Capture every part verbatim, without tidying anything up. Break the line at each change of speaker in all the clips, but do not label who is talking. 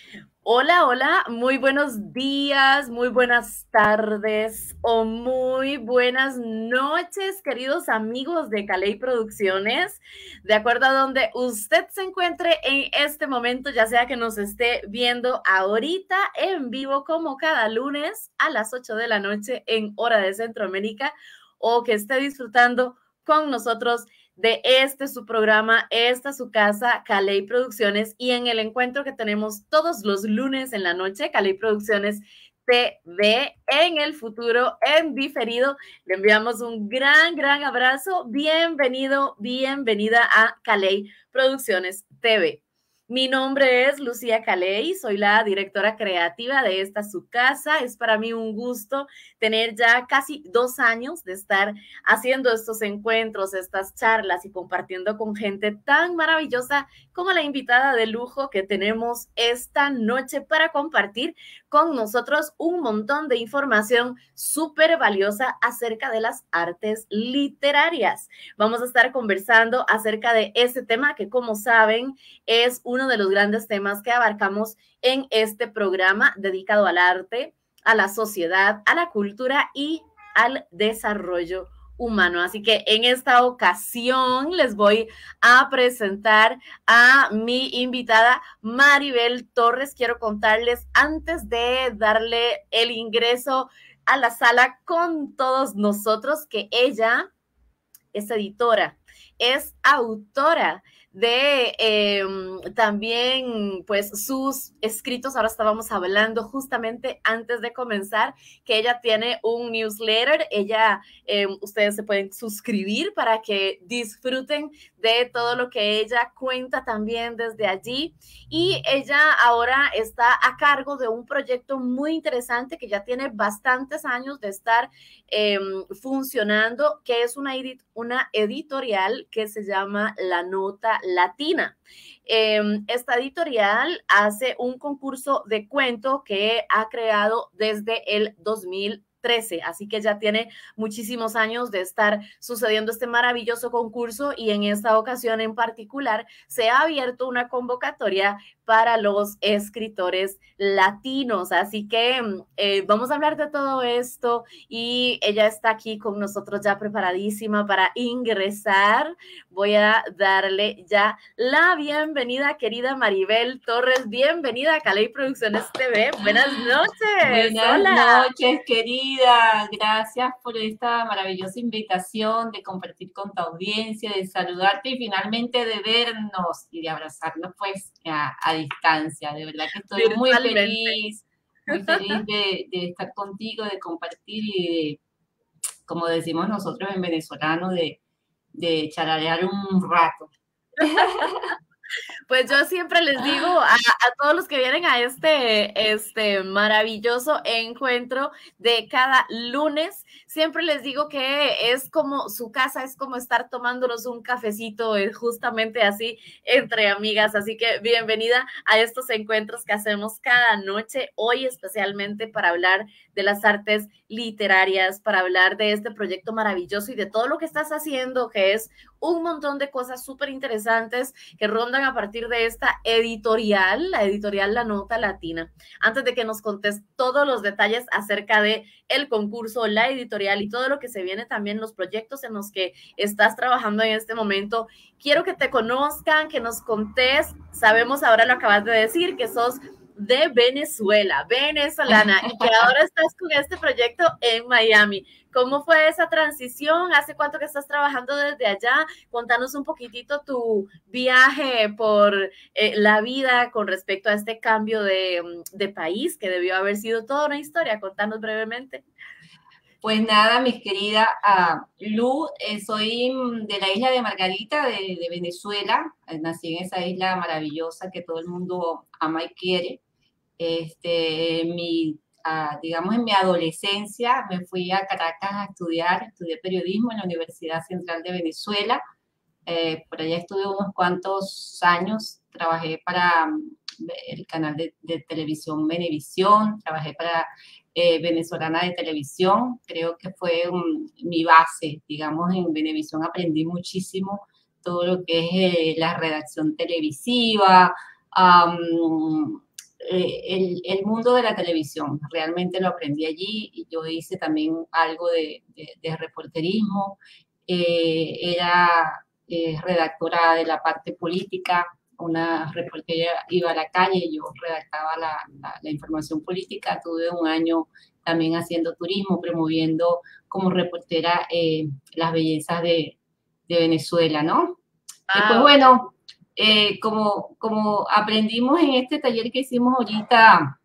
Hola, hola, muy buenos días, muy buenas tardes o muy buenas noches, queridos amigos de Caley Producciones. De acuerdo a donde usted se encuentre en este momento, ya sea que nos esté viendo ahorita en vivo como cada lunes a las ocho de la noche en hora de Centroamérica o que esté disfrutando con nosotros de este su programa, esta su casa, Caley Producciones, y en el encuentro que tenemos todos los lunes en la noche, Caley Producciones T V, en el futuro, en diferido. Le enviamos un gran, gran abrazo. Bienvenido, bienvenida a Caley Producciones T V. Mi nombre es Lucía Caley, soy la directora creativa de esta su casa. Es para mí un gusto tener ya casi dos años de estar haciendo estos encuentros, estas charlas y compartiendo con gente tan maravillosa como la invitada de lujo que tenemos esta noche para compartir con nosotros un montón de información súper valiosa acerca de las artes literarias. Vamos a estar conversando acerca de ese tema que, como saben, es uno de los grandes temas que abarcamos en este programa dedicado al arte, a la sociedad, a la cultura y al desarrollo humano. Así que en esta ocasión les voy a presentar a mi invitada Maribel Torres. Quiero contarles antes de darle el ingreso a la sala con todos nosotros que ella es editora, es autora de eh, también pues sus escritos. Ahora estábamos hablando justamente antes de comenzar que ella tiene un newsletter. Ella, eh, ustedes se pueden suscribir para que disfruten de todo lo que ella cuenta también desde allí. Y ella ahora está a cargo de un proyecto muy interesante que ya tiene bastantes años de estar eh, funcionando, que es una, edit una editorial que se llama La Nota Latina. Eh, esta editorial hace un concurso de cuento que ha creado desde el dos mil trece, así que ya tiene muchísimos años de estar sucediendo este maravilloso concurso y en esta ocasión en particular se ha abierto una convocatoria para los escritores latinos, así que eh, vamos a hablar de todo esto y ella está aquí con nosotros ya preparadísima para ingresar. Voy a darle ya la bienvenida, querida Maribel Torres. Bienvenida a Caley Producciones T V. Buenas noches.
Buenas
Hola.
noches, querida. Gracias por esta maravillosa invitación de compartir con tu audiencia, de saludarte y finalmente de vernos y de abrazarnos pues a, a distancia. De verdad que estoy muy
Virtualmente.
feliz, muy feliz de, de estar contigo, de compartir y de, como decimos nosotros en venezolano, de, de charalear un rato.
Pues yo siempre les digo a, a, todos los que vienen a este, este maravilloso encuentro de cada lunes, siempre les digo que es como su casa, es como estar tomándonos un cafecito, eh, justamente así entre amigas. Así que bienvenida a estos encuentros que hacemos cada noche, hoy especialmente para hablar de las artes literarias, para hablar de este proyecto maravilloso y de todo lo que estás haciendo, que es un montón de cosas súper interesantes que rondan a partir de esta editorial, la editorial La Nota Latina. Antes de que nos contes todos los detalles acerca de el concurso, la editorial y todo lo que se viene, también los proyectos en los que estás trabajando en este momento, quiero que te conozcan, que nos contes. Sabemos, ahora lo acabas de decir, que sos de Venezuela, venezolana, y que ahora estás con este proyecto en Miami. ¿Cómo fue esa transición? ¿Hace cuánto que estás trabajando desde allá? Contanos un poquitito tu viaje por eh, la vida con respecto a este cambio de, de país, que debió haber sido toda una historia. Contanos brevemente.
Pues nada, mis querida uh, Lu, eh, soy de la isla de Margarita, de, de Venezuela. Nací en esa isla maravillosa que todo el mundo ama y quiere. Este, mi, uh, digamos, en mi adolescencia me fui a Caracas a estudiar, estudié periodismo en la Universidad Central de Venezuela. Eh, por allá estuve unos cuantos años, trabajé para um, el canal de, de televisión Venevisión, trabajé para eh, Venezolana de Televisión, creo que fue um, mi base, digamos, en Venevisión aprendí muchísimo todo lo que es eh, la redacción televisiva, um, eh, el, el mundo de la televisión. Realmente lo aprendí allí y yo hice también algo de, de, de reporterismo. Eh, era eh, redactora de la parte política, una reportera iba a la calle y yo redactaba la, la, la información política. Tuve un año también haciendo turismo, promoviendo como reportera eh, las bellezas de, de Venezuela, ¿no? Y pues
Wow.
bueno, eh, como, como aprendimos en este taller que hicimos ahorita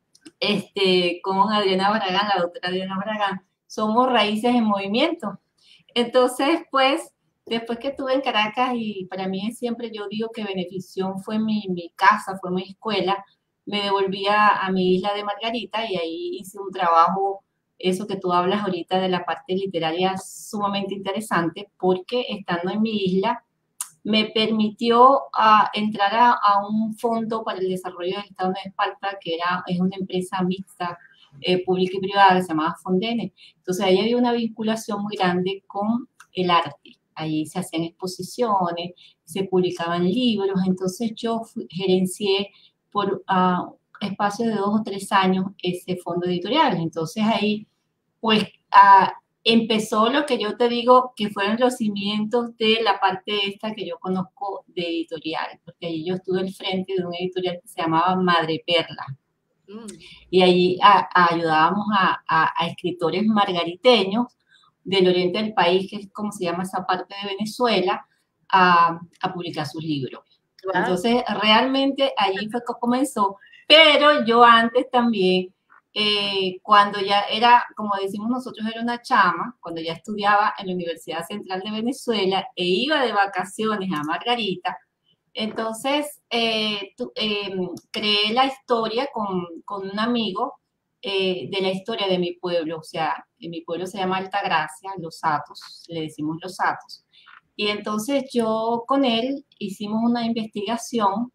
este, con Adriana Barragán, la doctora Adriana Barragán, somos raíces en movimiento. Entonces, pues, después que estuve en Caracas, y para mí siempre yo digo que Benefición fue mi, mi casa, fue mi escuela, me devolví a, a mi isla de Margarita y ahí hice un trabajo, eso que tú hablas ahorita de la parte literaria, sumamente interesante, porque estando en mi isla, me permitió uh, entrar a, a, un fondo para el desarrollo del Estado de Esparta, que era, es una empresa mixta, eh, pública y privada, que se llamaba Fondene. Entonces ahí había una vinculación muy grande con el arte. Ahí se hacían exposiciones, se publicaban libros, entonces yo fui, gerencié por uh, espacio de dos o tres años ese fondo editorial. Entonces ahí, pues, uh, empezó lo que yo te digo que fueron los cimientos de la parte esta que yo conozco de editorial, porque allí yo estuve al frente de un editorial que se llamaba Madre Perla. Mm. Y allí a, a ayudábamos a, a, a escritores margariteños del oriente del país, que es como se llama esa parte de Venezuela, a, a publicar sus libros. Wow. Entonces, realmente allí fue que comenzó, pero yo antes también, Eh, cuando ya era, como decimos nosotros, era una chama, cuando ya estudiaba en la Universidad Central de Venezuela e iba de vacaciones a Margarita, entonces eh, tu, eh, creé la historia con, con un amigo eh, de la historia de mi pueblo, o sea, en mi pueblo se llama Altagracia, Los Atos, le decimos Los Atos, y entonces yo con él hicimos una investigación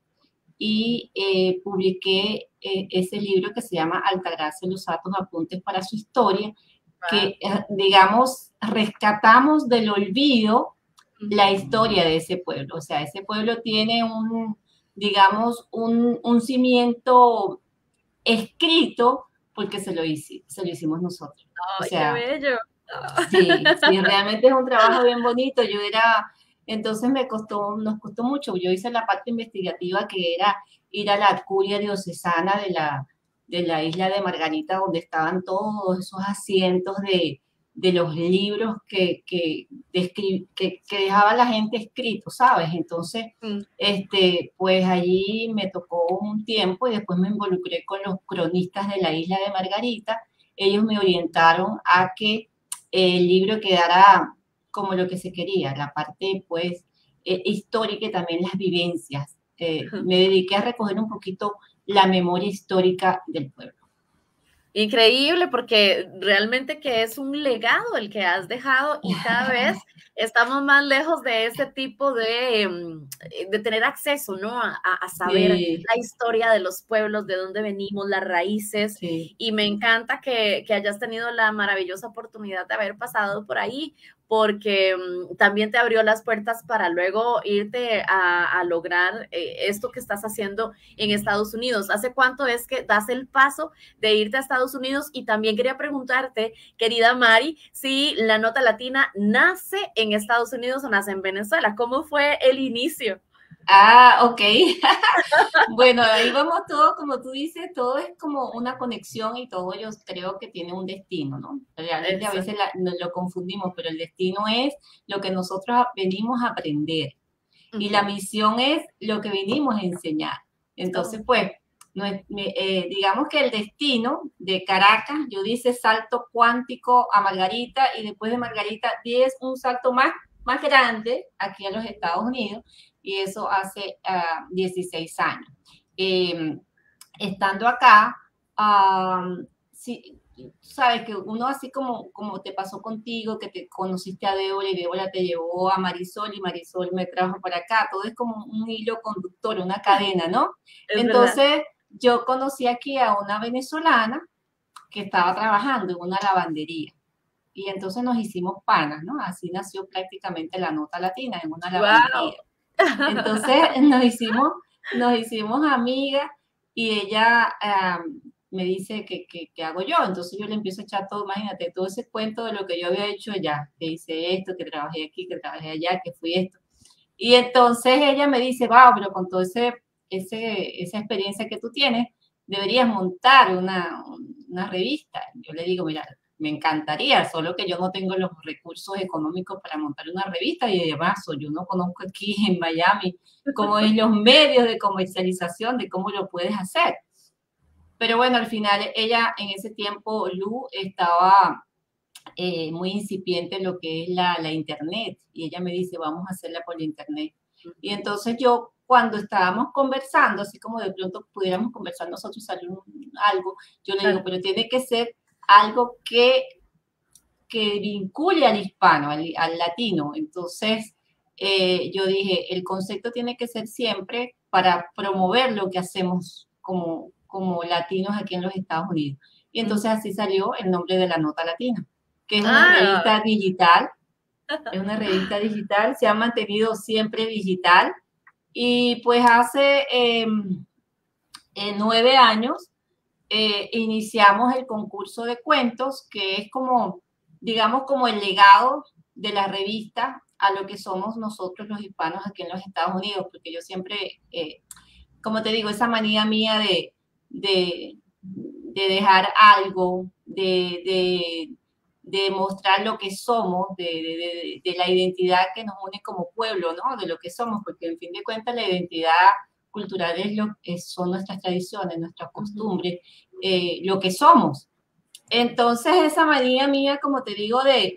y eh, publiqué eh, ese libro que se llama Altagracia, Los Atos, Apuntes para su Historia, wow. que, eh, digamos, rescatamos del olvido la historia de ese pueblo. O sea, ese pueblo tiene un, digamos, un, un cimiento escrito porque se lo, hice, se lo hicimos nosotros.
¡Ay,
o sea,
qué bello!
Sí, sí, realmente es un trabajo bien bonito. Yo era... Entonces me costó, nos costó mucho. Yo hice la parte investigativa que era ir a la curia diocesana de la, de la isla de Margarita, donde estaban todos esos asientos de, de los libros que, que, que, que dejaba la gente escrito, ¿sabes? Entonces, mm. este, pues allí me tocó un tiempo y después me involucré con los cronistas de la isla de Margarita. Ellos me orientaron a que el libro quedara como lo que se quería, la parte pues eh, histórica y también las vivencias. Eh, me dediqué a recoger un poquito la memoria histórica del pueblo.
Increíble, porque realmente que es un legado el que has dejado y cada vez estamos más lejos de ese tipo de, de tener acceso, ¿no? A, a saber sí. la historia de los pueblos, de dónde venimos, las raíces. Sí. Y me encanta que, que hayas tenido la maravillosa oportunidad de haber pasado por ahí, porque um, también te abrió las puertas para luego irte a, a lograr eh, esto que estás haciendo en Estados Unidos. ¿Hace cuánto es que das el paso de irte a Estados Unidos? Y también quería preguntarte, querida Mari, si La Nota Latina nace en Estados Unidos o nace en Venezuela. ¿Cómo fue el inicio?
Ah, ok. Bueno, ahí vamos todo, como tú dices, todo es como una conexión y todo yo creo que tiene un destino, ¿no? Realmente Eso. a veces la, nos lo confundimos, pero el destino es lo que nosotros venimos a aprender. Uh-huh. Y la misión es lo que venimos a enseñar. Entonces, oh. pues, no es, eh, digamos que el destino de Caracas, yo dice salto cuántico a Margarita y después de Margarita diez, un salto más, más grande aquí a los Estados Unidos. Y eso hace uh, dieciséis años. Eh, estando acá, um, sí, sabes que uno así como, como te pasó contigo, que te conociste a Débora y Débora te llevó a Marisol y Marisol me trajo para acá, todo es como un hilo conductor, una cadena, ¿no? Es Entonces verdad. Yo conocí aquí a una venezolana que estaba trabajando en una lavandería. Y entonces nos hicimos panas, ¿no? Así nació prácticamente La Nota Latina, en una lavandería. Wow. Entonces nos hicimos, nos hicimos amigas y ella um, me dice que, que, que hago yo. Entonces yo le empiezo a echar todo, imagínate, todo ese cuento de lo que yo había hecho allá, que hice esto, que trabajé aquí, que trabajé allá, que fui esto. Y entonces ella me dice, wow, pero con todo ese, ese, esa experiencia que tú tienes, deberías montar una, una revista. Yo le digo, mira, me encantaría, solo que yo no tengo los recursos económicos para montar una revista y además yo no conozco aquí en Miami cómo es los medios de comercialización, de cómo lo puedes hacer. Pero bueno, al final ella en ese tiempo, Lu, estaba eh, muy incipiente en lo que es la, la internet y ella me dice, vamos a hacerla por la internet. Y entonces yo, cuando estábamos conversando, así como de pronto pudiéramos conversar nosotros algo, yo le digo, pero tiene que ser algo que, que vincule al hispano, al, al latino. Entonces, eh, yo dije, el concepto tiene que ser siempre para promover lo que hacemos como, como latinos aquí en los Estados Unidos. Y entonces así salió el nombre de La Nota Latina, que es una ah. revista digital, es una revista digital, se ha mantenido siempre digital. Y pues hace eh, eh, nueve años eh, iniciamos el concurso de cuentos, que es como, digamos, como el legado de la revista a lo que somos nosotros los hispanos aquí en los Estados Unidos, porque yo siempre, eh, como te digo, esa manía mía de, de, de dejar algo, de, de, de mostrar lo que somos, de, de, de, de la identidad que nos une como pueblo, ¿no? De lo que somos, porque en fin de cuentas la identidad cultural es lo, es, son nuestras tradiciones, nuestras costumbres, eh, lo que somos. Entonces esa manía mía, como te digo, de,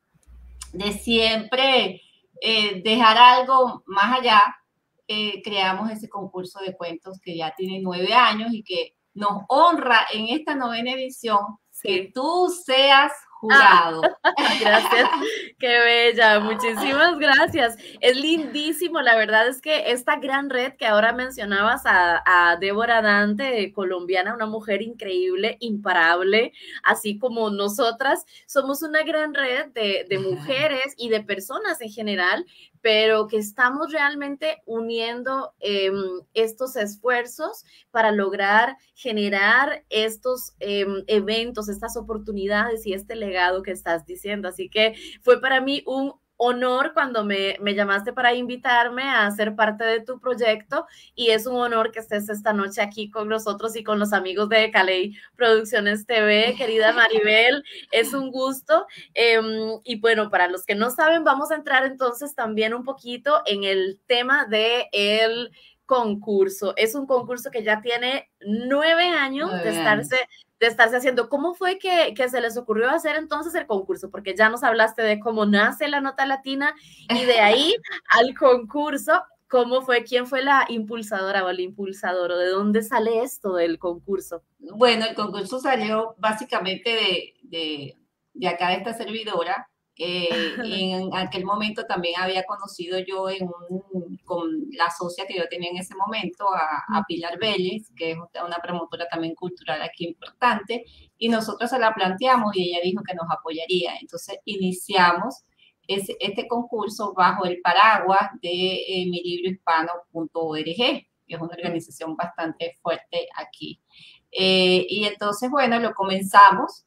de siempre eh, dejar algo más allá, eh, creamos ese concurso de cuentos que ya tiene nueve años y que nos honra en esta novena edición sí. que tú seas jurado.
Ah, gracias, qué bella, muchísimas gracias. Es lindísimo, la verdad es que esta gran red que ahora mencionabas a, a Débora Dante, colombiana, una mujer increíble, imparable, así como nosotras, somos una gran red de, de mujeres y de personas en general, pero que estamos realmente uniendo eh, estos esfuerzos para lograr generar estos eh, eventos, estas oportunidades y este legado que estás diciendo. Así que fue para mí un honor cuando me, me llamaste para invitarme a ser parte de tu proyecto y es un honor que estés esta noche aquí con nosotros y con los amigos de Caley Producciones T V, querida Maribel, es un gusto. Eh, y bueno, para los que no saben, vamos a entrar entonces también un poquito en el tema de el concurso. Es un concurso que ya tiene nueve años nueve de estarse años. de estarse haciendo. ¿Cómo fue que, que se les ocurrió hacer entonces el concurso? Porque ya nos hablaste de cómo nace La Nota Latina y de ahí al concurso, ¿cómo fue? ¿Quién fue la impulsadora o el impulsador? ¿O de dónde sale esto del concurso?
Bueno, el concurso salió básicamente de, de, de acá de esta servidora. Eh, y en aquel momento también había conocido yo en un, con la socia que yo tenía en ese momento, a, a Pilar Vélez, que es una promotora también cultural aquí importante, y nosotros se la planteamos y ella dijo que nos apoyaría. Entonces iniciamos ese, este concurso bajo el paraguas de eh, mi libro hispano punto org, que es una organización bastante fuerte aquí. Eh, y entonces, bueno, lo comenzamos.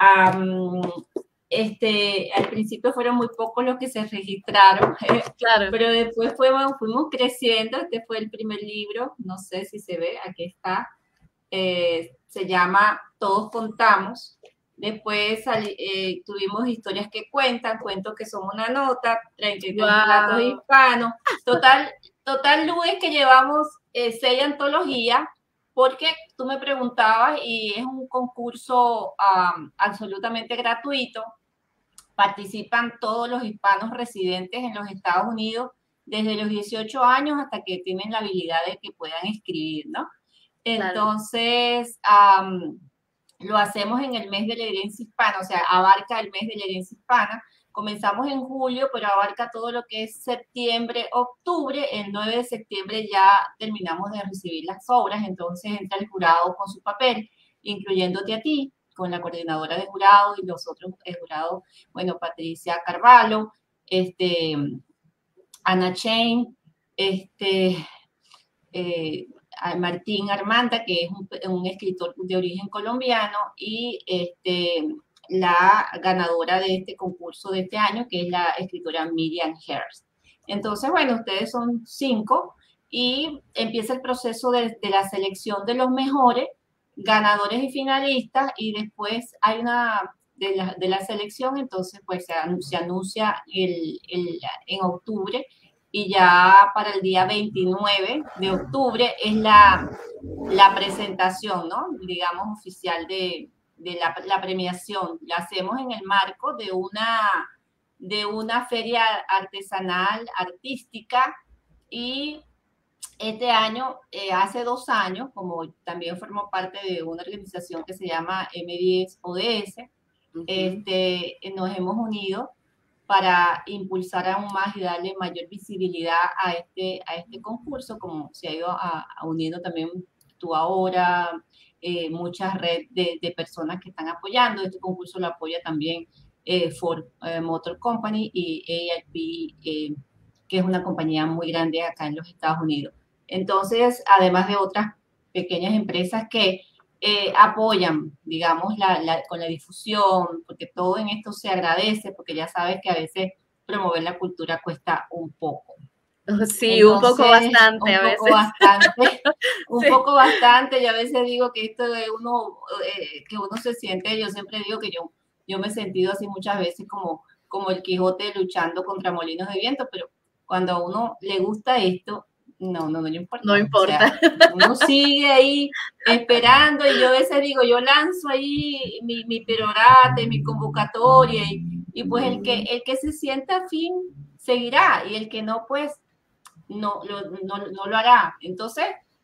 Um, Este, al principio fueron muy pocos los que se registraron, claro. Pero después fuimos, fuimos creciendo. Este fue el primer libro, no sé si se ve, aquí está, eh, se llama Todos Contamos. Después eh, tuvimos Historias que Cuentan, Cuentos que Son una Nota, treinta y tres wow. Relatos hispanos. Total, total, Luis, que llevamos eh, seis antologías, porque tú me preguntabas y es un concurso um, absolutamente gratuito. Participan todos los hispanos residentes en los Estados Unidos desde los dieciocho años hasta que tienen la habilidad de que puedan escribir, ¿no? Entonces, claro. um, lo hacemos en el mes de la herencia hispana, o sea, abarca el mes de la herencia hispana. Comenzamos en julio, pero abarca todo lo que es septiembre, octubre. El nueve de septiembre ya terminamos de recibir las obras, entonces entra el jurado con su papel, incluyéndote a ti, con la coordinadora de jurado y los otros jurados, bueno, Patricia Carvalho, este, Ana Chain, este, eh, a Martín Armanda, que es un, un escritor de origen colombiano, y este, la ganadora de este concurso de este año, que es la escritora Miriam Herz. Entonces, bueno, ustedes son cinco y empieza el proceso de, de la selección de los mejores ganadores y finalistas, y después hay una de la, de la selección, entonces pues se anuncia, se anuncia el, el, en octubre, y ya para el día veintinueve de octubre es la, la presentación, ¿no? Digamos, oficial de, de la, la premiación. La hacemos en el marco de una, de una feria artesanal, artística, y este año, eh, hace dos años, como también formo parte de una organización que se llama M diez O D S, uh-huh. este, nos hemos unido para impulsar aún más y darle mayor visibilidad a este, a este concurso, como se ha ido a, a uniendo también tú ahora, eh, muchas redes de, de personas que están apoyando. Este concurso lo apoya también eh, Ford eh, Motor Company y A R P, eh, que es una compañía muy grande acá en los Estados Unidos. Entonces, además de otras pequeñas empresas que eh, apoyan, digamos, la, la, con la difusión, porque todo en esto se agradece, porque ya sabes que a veces promover la cultura cuesta un poco.
Sí, Entonces, un poco bastante
un
a
poco
veces.
Bastante, un
sí.
poco bastante, y a veces digo que esto de uno, eh, que uno se siente, yo siempre digo que yo, yo me he sentido así muchas veces como, como el Quijote luchando contra molinos de viento, pero cuando a uno le gusta esto, no, no, no le importa.
No importa.
O sea, uno sigue ahí esperando, y yo a veces digo, yo lanzo ahí mi, mi perorate, mi convocatoria, y, y pues el que, el que se sienta afín seguirá, y el que no, pues no lo, no, no lo hará. Entonces,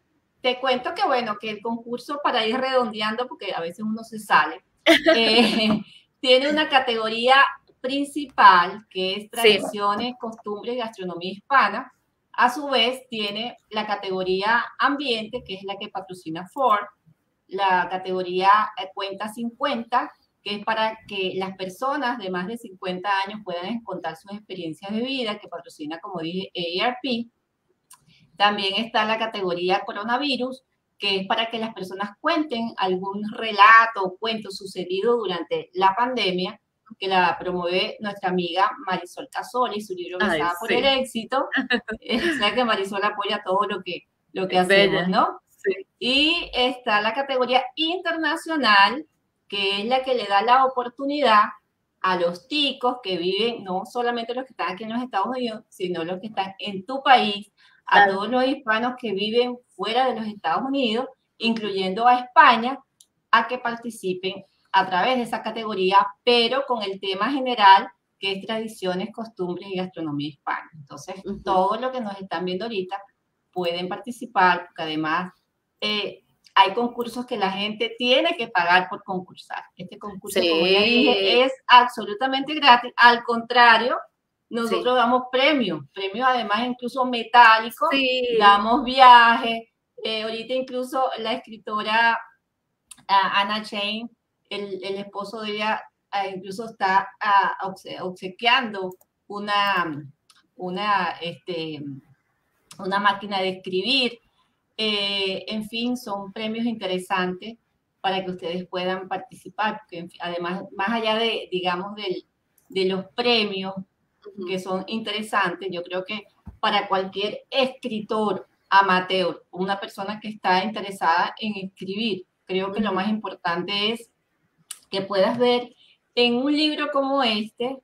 te cuento que bueno, que el concurso, para ir redondeando, porque a veces uno se sale, eh, tiene una categoría principal, que es tradiciones, sí. costumbres y gastronomía hispana. A su vez, tiene la categoría ambiente, que es la que patrocina Ford, la categoría cuenta cincuenta, que es para que las personas de más de cincuenta años puedan contar sus experiencias de vida, que patrocina, como dije, A R P. También está la categoría coronavirus, que es para que las personas cuenten algún relato o cuento sucedido durante la pandemia, que la promueve nuestra amiga Marisol Casoli, su libro Besada por el Éxito. O sea que Marisol apoya todo lo que, lo que hacemos, ¿no?
Sí.
Y está la categoría internacional, que es la que le da la oportunidad a los ticos que viven, no solamente los que están aquí en los Estados Unidos, sino los que están en tu país, a claro. todos los hispanos que viven fuera de los Estados Unidos, incluyendo a España, a que participen a través de esa categoría, pero con el tema general, que es tradiciones, costumbres y gastronomía hispana. Entonces, uh-huh. todo lo que nos están viendo ahorita pueden participar, porque además eh, hay concursos que la gente tiene que pagar por concursar. Este concurso, sí. como ya dije, es absolutamente gratis. Al contrario, nosotros sí. damos premios, premios además incluso metálicos, sí. damos viajes. Eh, ahorita incluso la escritora uh, Anna Chain, el, el esposo de ella, uh, incluso está uh, obse obsequiando una, una, este, una máquina de escribir. Eh, en fin, son premios interesantes para que ustedes puedan participar, porque en fin, además, más allá de, digamos, del, de los premios, uh-huh. que son interesantes, yo creo que para cualquier escritor amateur, una persona que está interesada en escribir, creo que uh-huh. lo más importante es que puedas ver en un libro como este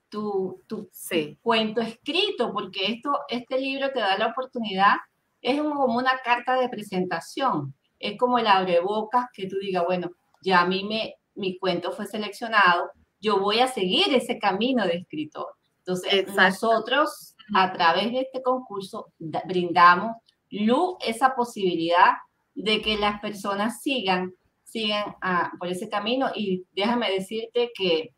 tu, tu, sí. tu cuento escrito, porque esto, este libro te da la oportunidad, es como una carta de presentación, es como el abrebocas que tú digas, bueno, ya a mí me, mi cuento fue seleccionado, yo voy a seguir ese camino de escritor. Entonces, Exacto. nosotros, a través de este concurso, da, brindamos luz, esa posibilidad de que las personas sigan, sigan a, por ese camino. Y déjame decirte que,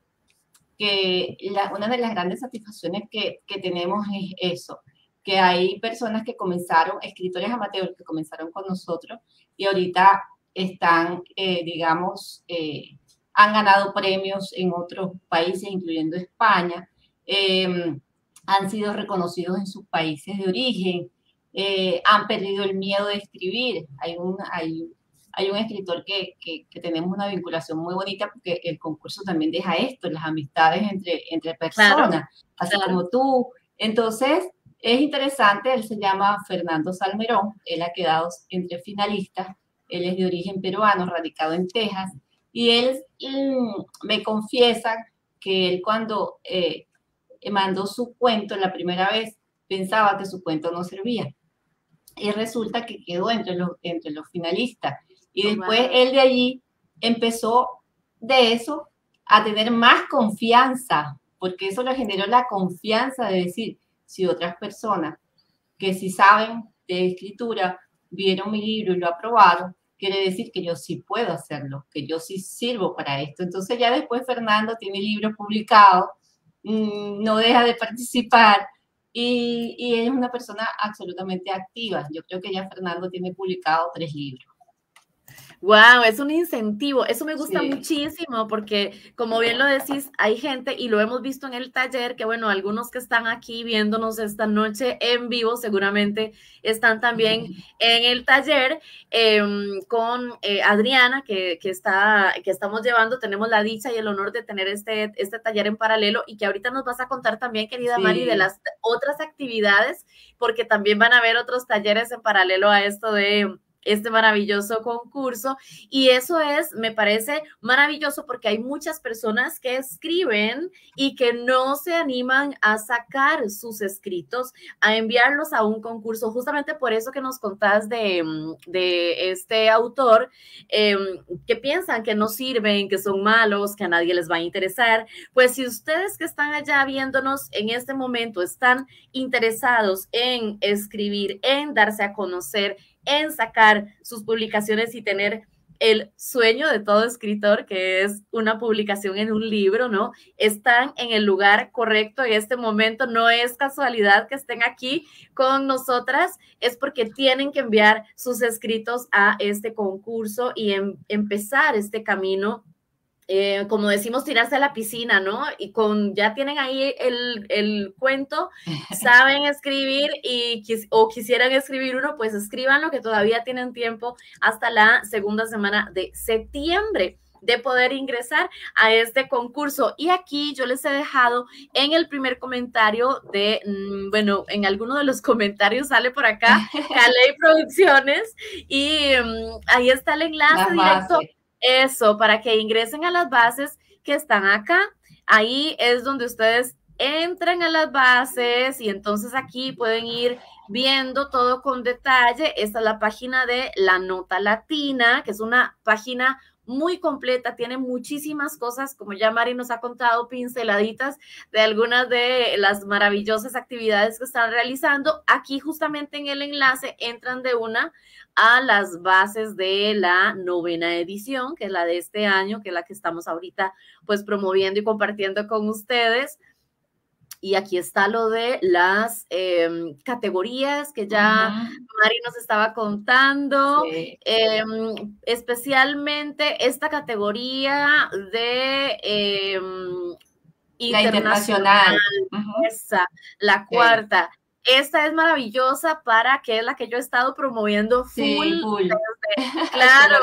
que la, una de las grandes satisfacciones que, que tenemos es eso, que hay personas que comenzaron, escritores amateurs que comenzaron con nosotros y ahorita están, eh, digamos, eh, han ganado premios en otros países, incluyendo España, eh, han sido reconocidos en sus países de origen, eh, han perdido el miedo de escribir. Hay un, hay, hay un escritor que, que, que tenemos una vinculación muy bonita porque el concurso también deja esto, las amistades entre, entre
Claro,
personas, así
claro.
como tú. Entonces, es interesante, él se llama Fernando Salmerón, él ha quedado entre finalistas, él es de origen peruano, radicado en Texas, y él mmm, me confiesa que él cuando eh, mandó su cuento la primera vez, pensaba que su cuento no servía. Y resulta que quedó entre los, entre los finalistas. Y
Oh,
después
wow.
él de allí empezó de eso a tener más confianza, porque eso le generó la confianza de decir, si otras personas que sí saben de escritura vieron mi libro y lo aprobaron, quiere decir que yo sí puedo hacerlo, que yo sí sirvo para esto. Entonces ya después Fernando tiene libros publicados, no deja de participar y, y es una persona absolutamente activa. Yo creo que ya Fernando tiene publicado tres libros.
Wow, es un incentivo. Eso me gusta
Sí.
muchísimo porque, como bien lo decís, hay gente, y lo hemos visto en el taller, que bueno, algunos que están aquí viéndonos esta noche en vivo seguramente están también en el taller eh, con eh, Adriana, que, que, está, que estamos llevando. Tenemos la dicha y el honor de tener este, este taller en paralelo y que ahorita nos vas a contar también, querida
Sí.
Mari, de las otras actividades, porque también van a haber otros talleres en paralelo a esto de este maravilloso concurso. Y eso es, me parece maravilloso porque hay muchas personas que escriben y que no se animan a sacar sus escritos, a enviarlos a un concurso. Justamente por eso que nos contás de, de este autor, eh, que piensan que no sirven, que son malos, que a nadie les va a interesar. Pues si ustedes que están allá viéndonos en este momento están interesados en escribir, en darse a conocer, en sacar sus publicaciones y tener el sueño de todo escritor, que es una publicación en un libro, ¿no? Están en el lugar correcto en este momento. No es casualidad que estén aquí con nosotras, es porque tienen que enviar sus escritos a este concurso y em, empezar este camino. Eh, como decimos, tirarse a la piscina, ¿no? Y con, ya tienen ahí el, el cuento, saben escribir y quis, o quisieran escribir uno, pues escríbanlo, que todavía tienen tiempo hasta la segunda semana de septiembre de poder ingresar a este concurso. Y aquí yo les he dejado en el primer comentario de, mmm, bueno, en alguno de los comentarios sale por acá, Caley Producciones, y um, ahí está el enlace directo. Eso, para que ingresen a las bases que están acá. Ahí es donde ustedes entran a las bases y entonces aquí pueden ir viendo todo con detalle. Esta es la página de La Nota Latina, que es una página muy completa, tiene muchísimas cosas, como ya Mari nos ha contado, pinceladitas de algunas de las maravillosas actividades que están realizando. Aquí justamente en el enlace entran de una a las bases de la novena edición, que es la de este año, que es la que estamos ahorita pues promoviendo y compartiendo con ustedes. Y aquí está lo de las eh, categorías que ya uh-huh. Mari nos estaba contando, sí. eh, especialmente esta categoría de eh, internacional, internacional. Uh-huh. Esa, la cuarta. Sí. Esta es maravillosa para que es la que yo he estado promoviendo full.
Sí, full.
Desde, claro.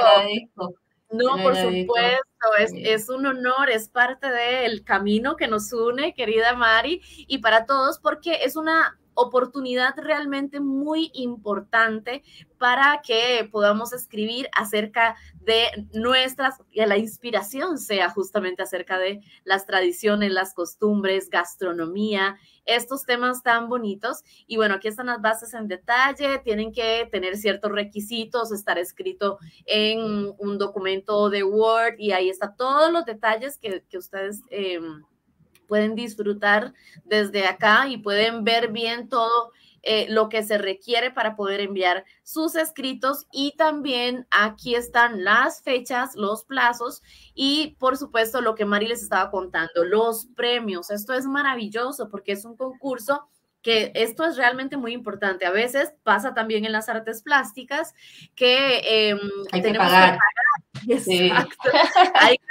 No, por
agradezco.
supuesto, es, es un honor, es parte del camino que nos une, querida Mari, y para todos, porque es una oportunidad realmente muy importante para que podamos escribir acerca de nuestras, que la inspiración sea justamente acerca de las tradiciones, las costumbres, gastronomía, estos temas tan bonitos. Y bueno, aquí están las bases en detalle, tienen que tener ciertos requisitos, estar escrito en un documento de Word y ahí está todos los detalles que, que ustedes eh, pueden disfrutar desde acá y pueden ver bien todo eh, lo que se requiere para poder enviar sus escritos. Y también aquí están las fechas, los plazos y por supuesto lo que Mari les estaba contando, los premios. Esto es maravilloso porque es un concurso que esto es realmente muy importante. A veces pasa también en las artes plásticas que eh,
hay
tenemos
que pagar.
que pagar.
Sí.
Exacto. Hay que pagar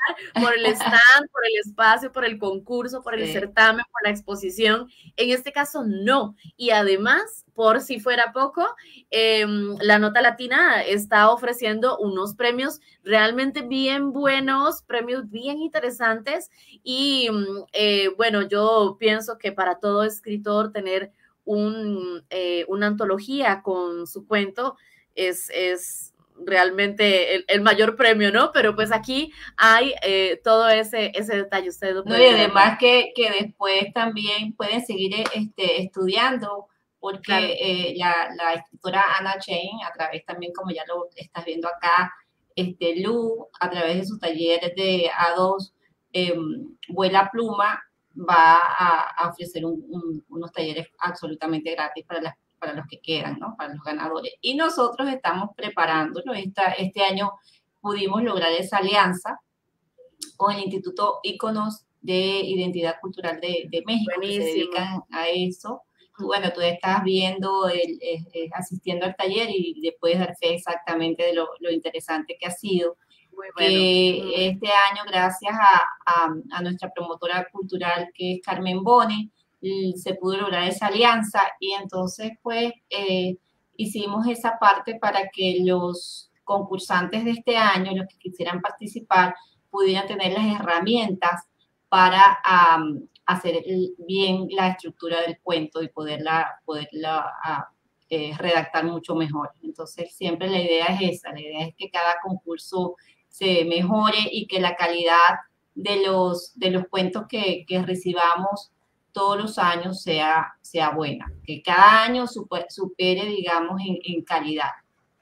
por el stand, por el espacio, por el concurso, por el
Sí.
certamen, por la exposición. En este caso, no. Y además, por si fuera poco, eh, la Nota Latina está ofreciendo unos premios realmente bien buenos, premios bien interesantes. Y eh, bueno, yo pienso que para todo escritor tener un, eh, una antología con su cuento es... es realmente el, el, mayor premio, ¿no? Pero pues aquí hay eh, todo ese, ese detalle, ustedes lo
No,
pueden
y
ver aquí.
además que, que después también pueden seguir este, estudiando, porque
Claro.
eh, la, la escritora Anna Chain, a través también, como ya lo estás viendo acá, este, Lu, a través de sus talleres de A dos, eh, Vuela Pluma, va a, a ofrecer un, un, unos talleres absolutamente gratis para, las, para los que quedan, ¿no? Para los ganadores. Y nosotros estamos preparándolo. Esta, este año pudimos lograr esa alianza con el Instituto Íconos de Identidad Cultural de, de México, Buenísimo. Que se dedican a eso. Tú, bueno, tú estás viendo, el, el, el, asistiendo al taller y le puedes dar fe exactamente de lo, lo interesante que ha sido. Muy bueno. Que mm. este año, gracias a, a, a nuestra promotora cultural, que es Carmen Boni, se pudo lograr esa alianza y entonces, pues, eh, hicimos esa parte para que los concursantes de este año, los que quisieran participar, pudieran tener las herramientas para um, hacer bien la estructura del cuento y poderla, poderla uh, eh, redactar mucho mejor. Entonces, siempre la idea es esa, la idea es que cada concurso se mejore y que la calidad de los, de los cuentos que, que recibamos todos los años sea, sea buena, que cada año supere, supere digamos, en, en calidad.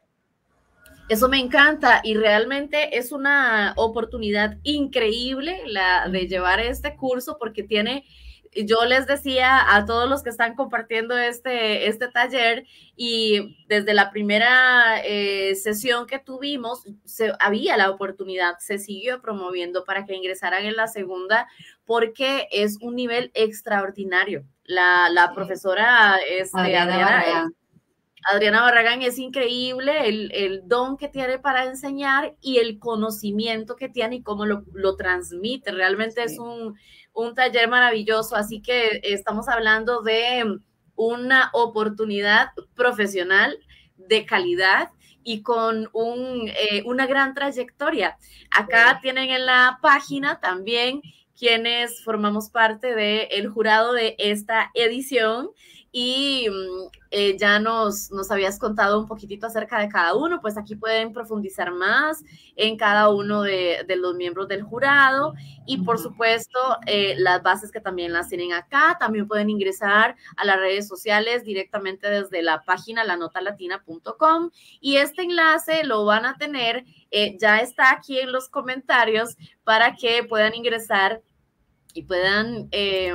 Eso me encanta y realmente es una oportunidad increíble la de llevar este curso porque tiene, yo les decía a todos los que están compartiendo este, este taller y desde la primera eh, sesión que tuvimos se, había la oportunidad, se siguió promoviendo para que ingresaran en la segunda porque es un nivel extraordinario. La, la sí. profesora este,
Adriana,
Adriana
Barragán.
Adriana Barragán es increíble el, el don que tiene para enseñar y el conocimiento que tiene y cómo lo, lo transmite. Realmente sí. es un, un taller maravilloso, así que estamos hablando de una oportunidad profesional de calidad y con un, eh, una gran trayectoria. Acá sí. tienen en la página también quienes formamos parte del jurado de esta edición y eh, ya nos, nos habías contado un poquitito acerca de cada uno, pues aquí pueden profundizar más en cada uno de, de los miembros del jurado y por supuesto eh, las bases que también las tienen acá, también pueden ingresar a las redes sociales directamente desde la página la nota latina punto com y este enlace lo van a tener, eh, ya está aquí en los comentarios para que puedan ingresar y puedan eh,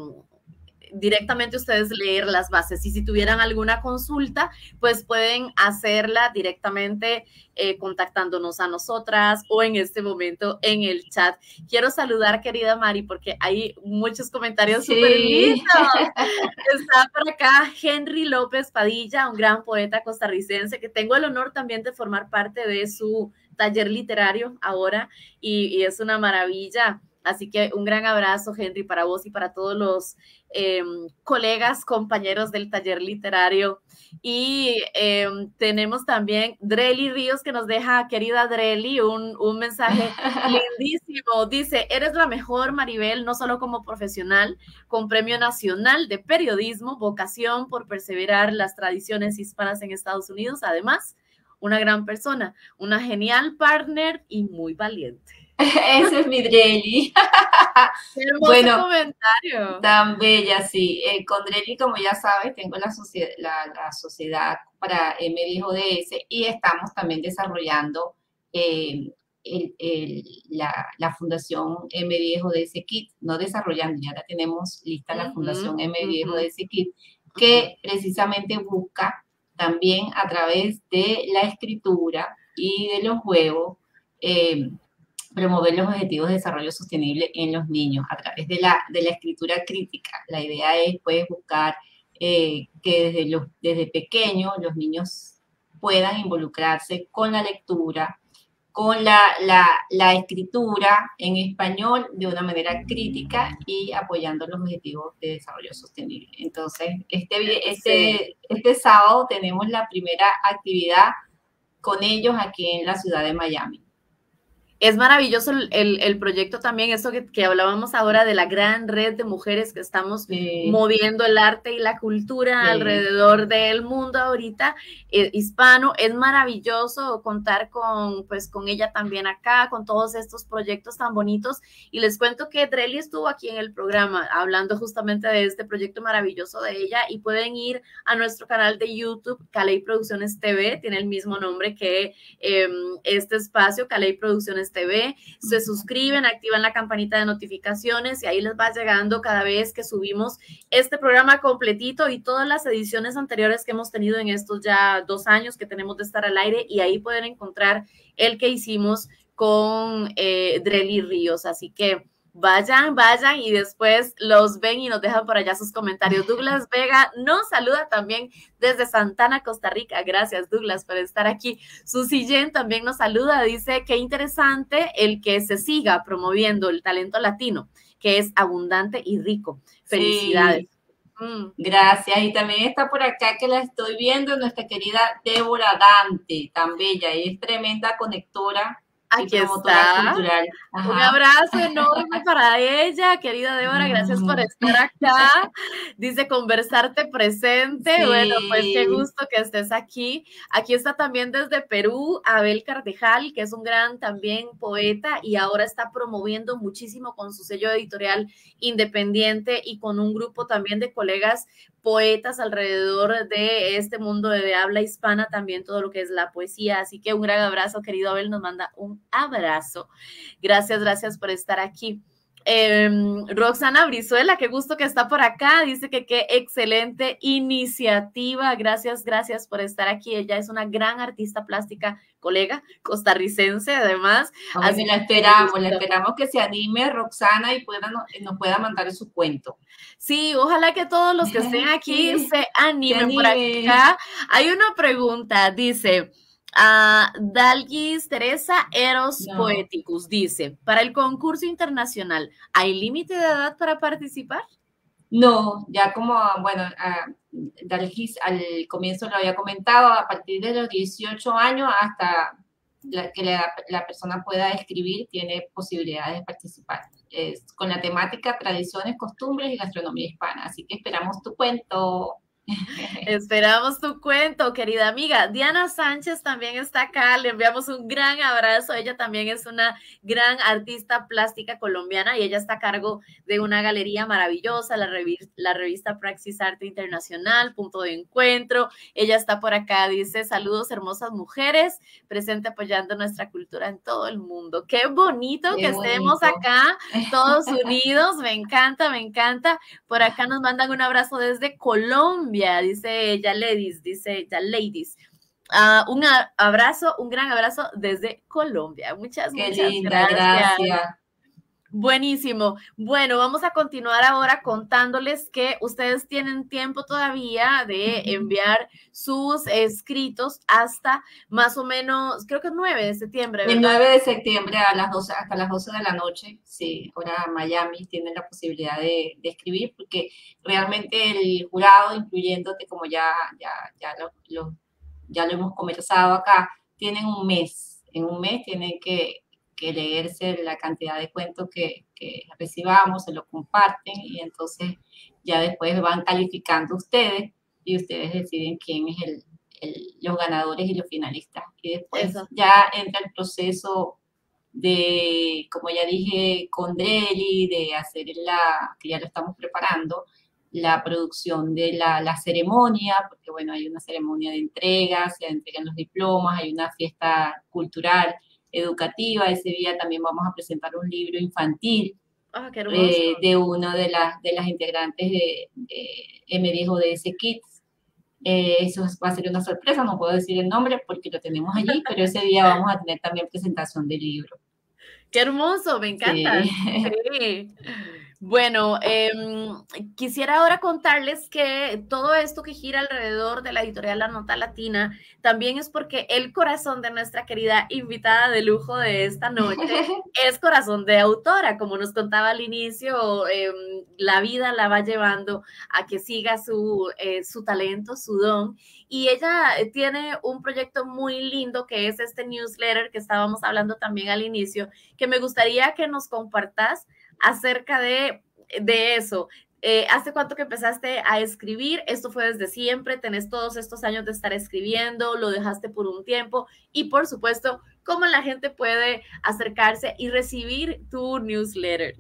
directamente ustedes leer las bases y si tuvieran alguna consulta, pues pueden hacerla directamente eh, contactándonos a nosotras o en este momento en el chat. Quiero saludar, querida Mari, porque hay muchos comentarios
sí.
súper lindos. Está por acá Henry López Padilla, un gran poeta costarricense que tengo el honor también de formar parte de su taller literario ahora y, y es una maravilla. Así que un gran abrazo, Henry, para vos y para todos los eh, colegas, compañeros del taller literario. Y eh, tenemos también Dreli Ríos que nos deja, querida Dreli, un, un mensaje lindísimo. Dice, eres la mejor, Maribel, no solo como profesional, con Premio Nacional de Periodismo, vocación por perseverar las tradiciones hispanas en Estados Unidos. Además, una gran persona, una genial partner y muy valiente.
Ese es mi Dreli.
Qué hermoso bueno, comentario.
Tan bella, sí. Eh, con Dreli, como ya sabes, tengo la sociedad, la, la sociedad para M diez O D S y estamos también desarrollando eh, el, el, la, la fundación M diez O D S Kit, no desarrollando, ya la tenemos lista la uh-huh, fundación M diez O D S uh-huh. Kit, que uh-huh. precisamente busca también a través de la escritura y de los juegos, eh, promover los objetivos de desarrollo sostenible en los niños a través de la, de la escritura crítica. La idea es pues, buscar eh, que desde, los, desde pequeños los niños puedan involucrarse con la lectura con la, la, la escritura en español de una manera crítica y apoyando los objetivos de desarrollo sostenible. Entonces, este, este, este sábado tenemos la primera actividad con ellos aquí en la ciudad de Miami.
Es maravilloso el, el, el proyecto también, eso que, que hablábamos ahora de la gran red de mujeres que estamos sí. moviendo el arte y la cultura sí. alrededor del mundo ahorita eh, hispano. Es maravilloso contar con, pues, con ella también acá, con todos estos proyectos tan bonitos. Y les cuento que Drely estuvo aquí en el programa hablando justamente de este proyecto maravilloso de ella, y pueden ir a nuestro canal de YouTube, Caley Producciones T V, tiene el mismo nombre que eh, este espacio, Caley Producciones T V, se suscriben, activan la campanita de notificaciones y ahí les va llegando cada vez que subimos este programa completito y todas las ediciones anteriores que hemos tenido en estos ya dos años que tenemos de estar al aire, y ahí pueden encontrar el que hicimos con eh, Drely Ríos. Así que vayan, vayan y después los ven y nos dejan por allá sus comentarios. Douglas Vega nos saluda también desde Santana, Costa Rica. Gracias, Douglas, por estar aquí. Susi Jen también nos saluda, dice qué interesante el que se siga promoviendo el talento latino, que es abundante y rico. Felicidades.
Sí. Mm. Gracias. Y también está por acá, que la estoy viendo, nuestra querida Débora Dante, tan bella, y es tremenda conectora.
Aquí está. Un abrazo enorme para ella, querida Débora, gracias por estar acá. Dice conversarte presente. Sí. Bueno, pues qué gusto que estés aquí. Aquí está también desde Perú Abel Carvajal, que es un gran también poeta y ahora está promoviendo muchísimo con su sello editorial independiente y con un grupo también de colegas poetas alrededor de este mundo de habla hispana, también todo lo que es la poesía. Así que un gran abrazo, querido Abel, nos manda un abrazo. Gracias, gracias por estar aquí. Eh, Roxana Brizuela, qué gusto que está por acá, dice que qué excelente iniciativa, gracias, gracias por estar aquí. Ella es una gran artista plástica, colega costarricense además.
Así la esperamos, la esperamos que se anime Roxana y pueda, nos pueda mandar su cuento.
Sí, ojalá que todos los que estén aquí sí, se animen. Por acá hay una pregunta, dice Uh, Dalgis Teresa Eros no. Poeticus dice, para el concurso internacional, ¿hay límite de edad para participar?
No, ya como, bueno, uh, Dalgis al comienzo lo había comentado, a partir de los dieciocho años hasta la, que la, la persona pueda escribir, tiene posibilidades de participar. Es con la temática tradiciones, costumbres y gastronomía hispana. Así que esperamos tu cuento.
Esperamos tu cuento, querida amiga. Diana Sánchez también está acá, le enviamos un gran abrazo. Ella también es una gran artista plástica colombiana y ella está a cargo de una galería maravillosa, la, revi la revista Praxis Arte Internacional, Punto de Encuentro. Ella está por acá, dice, saludos hermosas mujeres, presente apoyando nuestra cultura en todo el mundo. Qué bonito Qué que bonito. estemos acá, todos unidos, me encanta, me encanta. Por acá nos mandan un abrazo desde Colombia. Dice ya ladies, dice ya ladies. Uh, un abrazo, un gran abrazo desde Colombia. Muchas,
Qué
muchas
linda, gracias. gracias.
Buenísimo. Bueno, vamos a continuar ahora contándoles que ustedes tienen tiempo todavía de enviar sus escritos hasta más o menos, creo que es nueve de septiembre, ¿verdad?
El nueve de septiembre a las doce, hasta las doce de la noche, sí, ahora Miami tienen la posibilidad de, de escribir, porque realmente el jurado, incluyéndote, como ya, ya, ya, lo, lo, ya lo hemos conversado acá, tienen un mes, en un mes tienen que que leerse la cantidad de cuentos que, que recibamos, se lo comparten y entonces ya después van calificando ustedes y ustedes deciden quién es el, el, los ganadores y los finalistas. Y después Eso. ya entra el proceso de, como ya dije, con Drely, de hacer la, que ya lo estamos preparando, la producción de la, la ceremonia, porque bueno, hay una ceremonia de entrega, se entregan los diplomas, hay una fiesta cultural, educativa. Ese día también vamos a presentar un libro infantil
oh, qué hermoso.
eh, de una de las, de las integrantes de, de M diez O D S Kids. Eh, eso va a ser una sorpresa, no puedo decir el nombre porque lo tenemos allí, pero ese día vamos a tener también presentación del libro.
¡Qué hermoso! Me encanta. Sí. Sí. Bueno, eh, quisiera ahora contarles que todo esto que gira alrededor de la editorial La Nota Latina también es porque el corazón de nuestra querida invitada de lujo de esta noche es corazón de autora. Como nos contaba al inicio, eh, la vida la va llevando a que siga su, eh, su talento, su don. Y ella tiene un proyecto muy lindo que es este newsletter que estábamos hablando también al inicio, que me gustaría que nos compartas acerca de, de eso. Eh, ¿Hace cuánto que empezaste a escribir? ¿Esto fue desde siempre? ¿Tenés todos estos años de estar escribiendo? ¿Lo dejaste por un tiempo? Y por supuesto, ¿cómo la gente puede acercarse y recibir tu newsletter?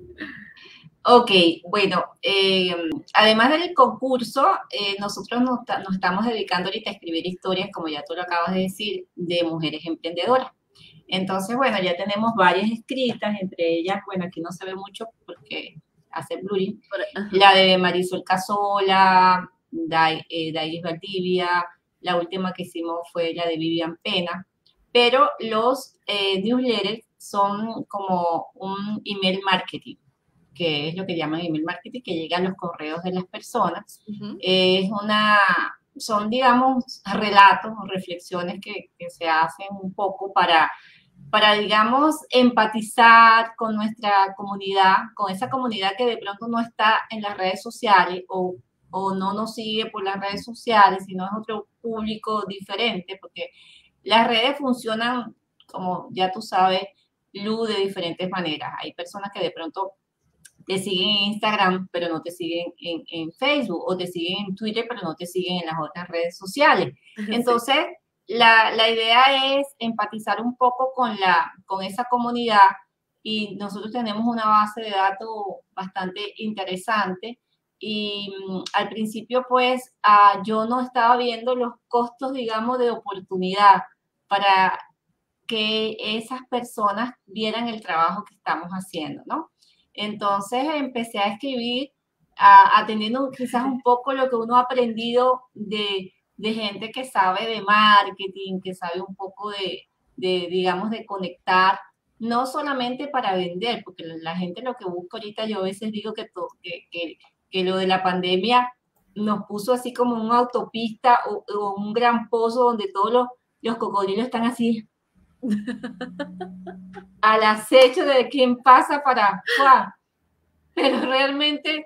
Ok, bueno, eh, además del concurso, eh, nosotros nos, nos estamos dedicando ahorita a escribir historias, como ya tú lo acabas de decir, de mujeres emprendedoras. Entonces, bueno, ya tenemos varias escritas, entre ellas, bueno, aquí no se ve mucho porque hace blurring, la de Marisol Casola, Day, eh, Dairis Valdivia, la última que hicimos fue la de Vivian Pena, pero los eh, newsletters son como un email marketing, que es lo que llaman email marketing, que llega a los correos de las personas. Uh-huh. Es una, son, digamos, relatos o reflexiones que, que se hacen un poco para para, digamos, empatizar con nuestra comunidad, con esa comunidad que de pronto no está en las redes sociales o, o no nos sigue por las redes sociales, sino es otro público diferente, porque las redes funcionan, como ya tú sabes, Lu, de diferentes maneras. Hay personas que de pronto te siguen en Instagram, pero no te siguen en, en Facebook, o te siguen en Twitter, pero no te siguen en las otras redes sociales. Entonces, sí. La, la idea es empatizar un poco con, la, con esa comunidad y nosotros tenemos una base de datos bastante interesante y um, al principio pues uh, yo no estaba viendo los costos, digamos, de oportunidad para que esas personas vieran el trabajo que estamos haciendo, ¿no? Entonces empecé a escribir uh, atendiendo quizás un poco lo que uno ha aprendido de de gente que sabe de marketing, que sabe un poco de, de, digamos, de conectar, no solamente para vender, porque la gente lo que busca ahorita, yo a veces digo que, to, que, que, que lo de la pandemia nos puso así como una autopista o, o un gran pozo donde todos los, los cocodrilos están así al acecho de quién pasa para, ¡guau! Pero realmente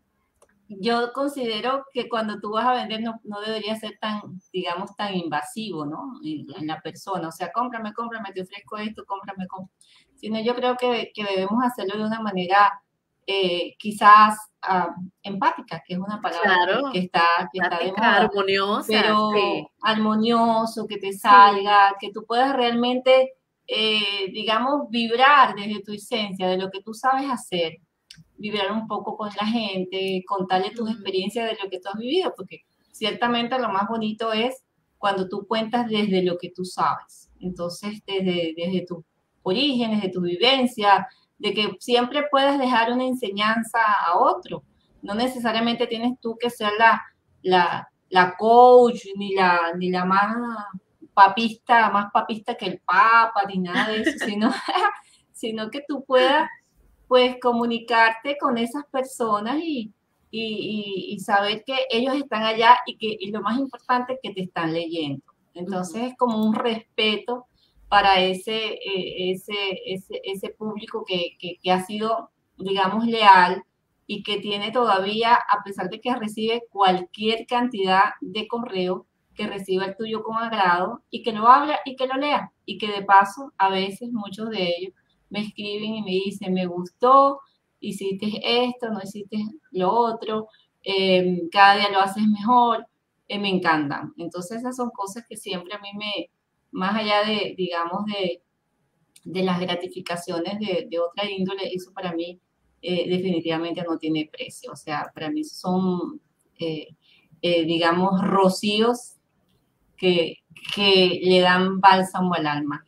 yo considero que cuando tú vas a vender no, no debería ser tan, digamos, tan invasivo, ¿no? En, en la persona. O sea, cómprame, cómprame, te ofrezco esto, cómprame, cómprame. Sino yo creo que, que debemos hacerlo de una manera eh, quizás uh, empática, que es una palabra claro, que, que está, que está de moda.
Armoniosa,
pero
sí.
Armonioso, que te salga, sí. Que tú puedas realmente, eh, digamos, vibrar desde tu esencia, de lo que tú sabes hacer. Vibrar un poco con la gente, contarle tus experiencias de lo que tú has vivido, porque ciertamente lo más bonito es cuando tú cuentas desde lo que tú sabes. Entonces, desde, desde tus orígenes, de tu vivencia, de que siempre puedes dejar una enseñanza a otro. No necesariamente tienes tú que ser la, la, la coach, ni la, ni la más papista, más papista que el papa, ni nada de eso, sino, sino que tú puedas pues comunicarte con esas personas y, y, y, saber que ellos están allá y que y lo más importante es que te están leyendo. Entonces uh-huh. es como un respeto para ese, eh, ese, ese, ese público que, que, que ha sido, digamos, leal y que tiene todavía, a pesar de que recibe cualquier cantidad de correo, que reciba el tuyo con agrado y que lo habla y que lo lea. Y que de paso, a veces muchos de ellos me escriben y me dicen, me gustó, hiciste esto, no hiciste lo otro, eh, cada día lo haces mejor, eh, me encantan. Entonces esas son cosas que siempre a mí me, más allá de, digamos, de, de las gratificaciones de, de otra índole, eso para mí eh, definitivamente no tiene precio. O sea, para mí son, eh, eh, digamos, rocíos que, que le dan bálsamo al alma.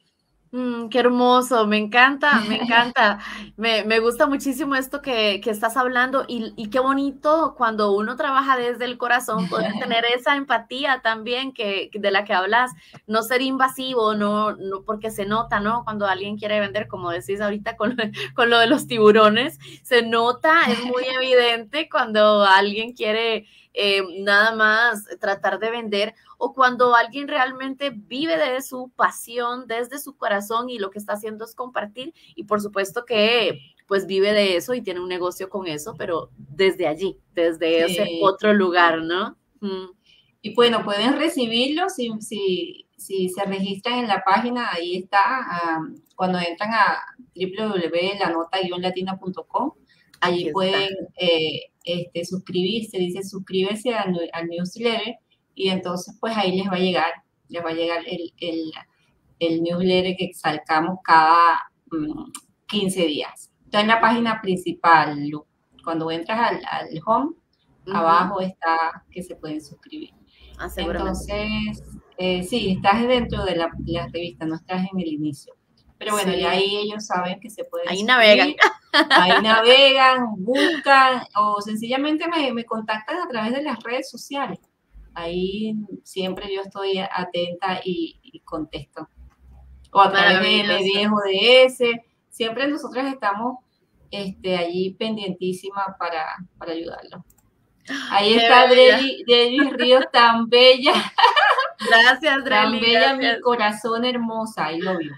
Mm, qué hermoso, me encanta, me encanta. Me, me gusta muchísimo esto que, que estás hablando y, y qué bonito cuando uno trabaja desde el corazón, poder tener esa empatía también que, de la que hablas, no ser invasivo, no, no porque se nota, ¿no? Cuando alguien quiere vender, como decís ahorita con, con lo de los tiburones, se nota, es muy evidente cuando alguien quiere eh, nada más tratar de vender o cuando alguien realmente vive de su pasión desde su corazón y lo que está haciendo es compartir y por supuesto que pues vive de eso y tiene un negocio con eso, pero desde allí, desde ese
Sí.
otro lugar, ¿no? Mm.
Y bueno, pueden recibirlo si, si, si se registran en la página, ahí está, um, cuando entran a w w w punto la nota guion latina punto com,
Aquí
allí
está.
pueden eh, este, suscribirse, dice suscríbese al, al newsletter y entonces pues ahí les va a llegar, les va a llegar el, el, el newsletter que sacamos cada um, quince días. Está en la página principal, Lu. Cuando entras al, al home,
Uh-huh.
abajo está que se pueden suscribir.
Ah, seguramente.
Entonces, eh, sí, estás dentro de la, la, revista, no estás en el inicio. Pero bueno, ya
Sí.
ahí ellos saben que se pueden
Ahí navegan.
suscribir, ahí navegan, buscan o sencillamente me, me contactan a través de las redes sociales. Ahí siempre yo estoy atenta y, y contesto. O a través de M diez o de S, siempre nosotros estamos este, allí pendientísima para, para ayudarlos. Ahí
Qué
está
bella.
Dreli, Dreli Ríos, tan bella.
Gracias,
Tan
Dreli,
bella, mi
gracias.
corazón hermosa. I love you.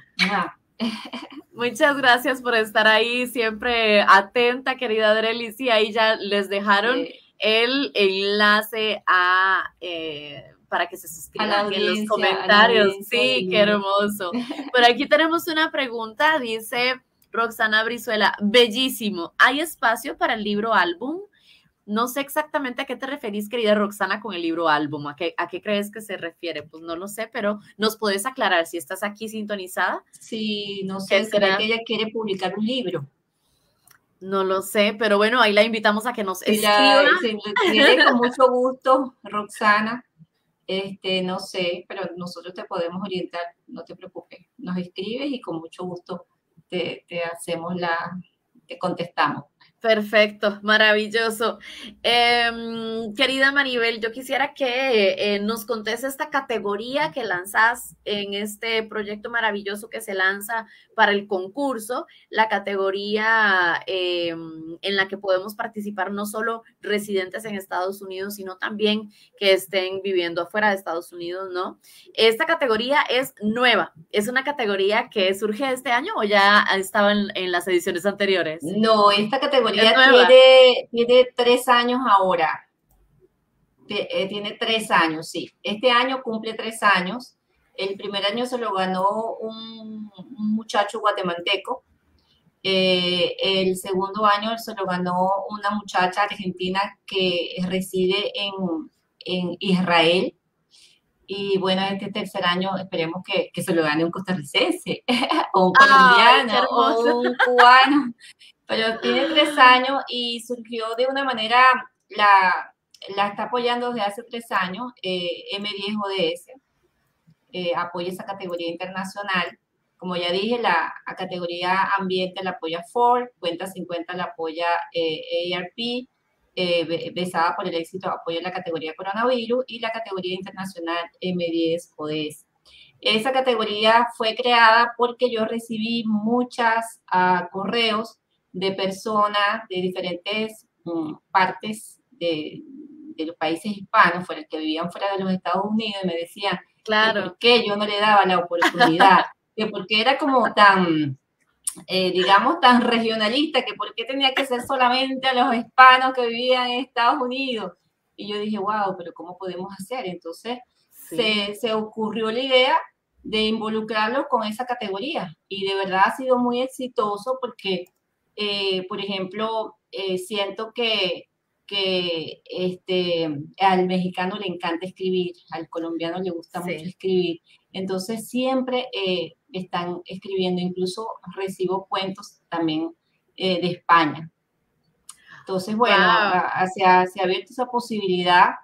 Muchas gracias por estar ahí, siempre atenta, querida Dreli. Sí, ahí ya les dejaron
Sí.
el enlace a, eh, para que se
A la
suscriban en los
audiencia, a la
comentarios.
audiencia de
Sí, qué
Lu.
hermoso. Por aquí tenemos una pregunta, dice Roxana Brizuela, bellísimo. ¿Hay espacio para el libro álbum? No sé exactamente a qué te referís, querida Roxana, con el libro álbum. ¿A qué, ¿A qué crees que se refiere? Pues no lo sé, pero nos puedes aclarar si estás aquí sintonizada.
Sí, no
¿Qué
sé, será
será?
que ella quiere publicar un libro.
No lo sé, pero bueno, ahí la invitamos a que nos
Si,
escriba.
la, si quiere, con mucho gusto, Roxana, este, no sé, pero nosotros te podemos orientar, no te preocupes. Nos escribes y con mucho gusto te, te hacemos la, te contestamos.
Perfecto, maravilloso. Eh, querida Maribel, yo quisiera que eh, nos contes esta categoría que lanzas en este proyecto maravilloso que se lanza para el concurso, la categoría eh, en la que podemos participar no solo residentes en Estados Unidos, sino también que estén viviendo afuera de Estados Unidos, ¿no? Esta categoría es nueva, es una categoría que surge este año o ya estaba en, en las ediciones anteriores.
No, esta
Es
categoría
nueva.
tiene, tiene tres años ahora. Tiene tres años, sí. Este año cumple tres años. El primer año se lo ganó un, un muchacho guatemalteco. Eh, el segundo año se lo ganó una muchacha argentina que reside en, en Israel. Y bueno, este tercer año esperemos que, que se lo gane un costarricense, o un
Ay, qué
colombiano,
hermoso.
o un cubano. Pero tiene tres años y surgió de una manera, la, la está apoyando desde hace tres años, eh, M diez O D S, eh, apoya esa categoría internacional. Como ya dije, la a categoría ambiente la apoya Ford, Cuenta cincuenta la apoya eh, A R P, eh, Besada por el éxito apoya la categoría coronavirus y la categoría internacional M diez O D S. Esa categoría fue creada porque yo recibí muchas uh, correos de personas de diferentes um, partes de, de los países hispanos, fuera, que vivían fuera de los Estados Unidos, y me decían que
Claro.
por qué yo no le daba la oportunidad, que porque era como tan, eh, digamos, tan regionalista, que por qué tenía que ser solamente a los hispanos que vivían en Estados Unidos. Y yo dije, wow, pero ¿cómo podemos hacer? Entonces
Sí.
se, se ocurrió la idea de involucrarlo con esa categoría. Y de verdad ha sido muy exitoso porque, eh, por ejemplo, eh, siento que, que este, al mexicano le encanta escribir, al colombiano le gusta
Sí.
mucho escribir. Entonces siempre eh, están escribiendo, incluso recibo cuentos también eh, de España. Entonces, bueno,
Wow.
a, a, se, ha, se ha abierto esa posibilidad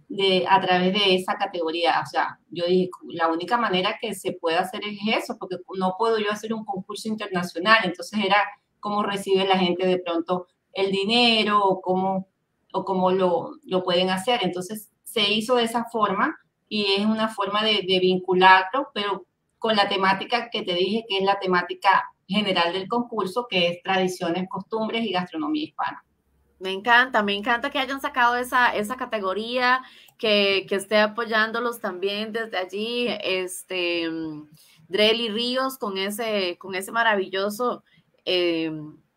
de, a través de esa categoría. O sea, yo dije, la única manera que se puede hacer es eso, porque no puedo yo hacer un concurso internacional. Entonces era cómo recibe la gente de pronto el dinero o cómo, o cómo lo, lo pueden hacer. Entonces se hizo de esa forma y es una forma de, de vincularlo, pero con la temática que te dije, que es la temática general del concurso, que es tradiciones, costumbres y gastronomía hispana.
Me encanta, me encanta que hayan sacado esa, esa categoría, que, que esté apoyándolos también desde allí, este, Drely Ríos con ese, con ese maravilloso eh,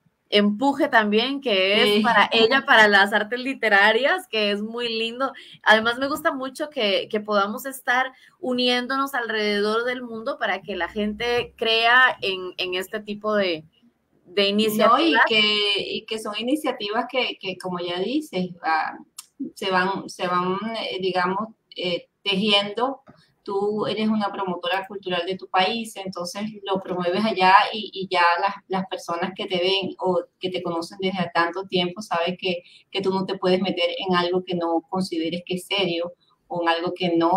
empuje también que es
Sí.
para ella, para las artes literarias, que es muy lindo. Además me gusta mucho que, que podamos estar uniéndonos alrededor del mundo para que la gente crea en, en este tipo de, de iniciativas.
No, y que, y que son iniciativas que, que como ya dices, uh, se van, se van eh, digamos, eh, tejiendo. Tú eres una promotora cultural de tu país, entonces lo promueves allá y, y ya las, las, personas que te ven o que te conocen desde tanto tiempo saben que, que tú no te puedes meter en algo que no consideres que es serio o en algo que no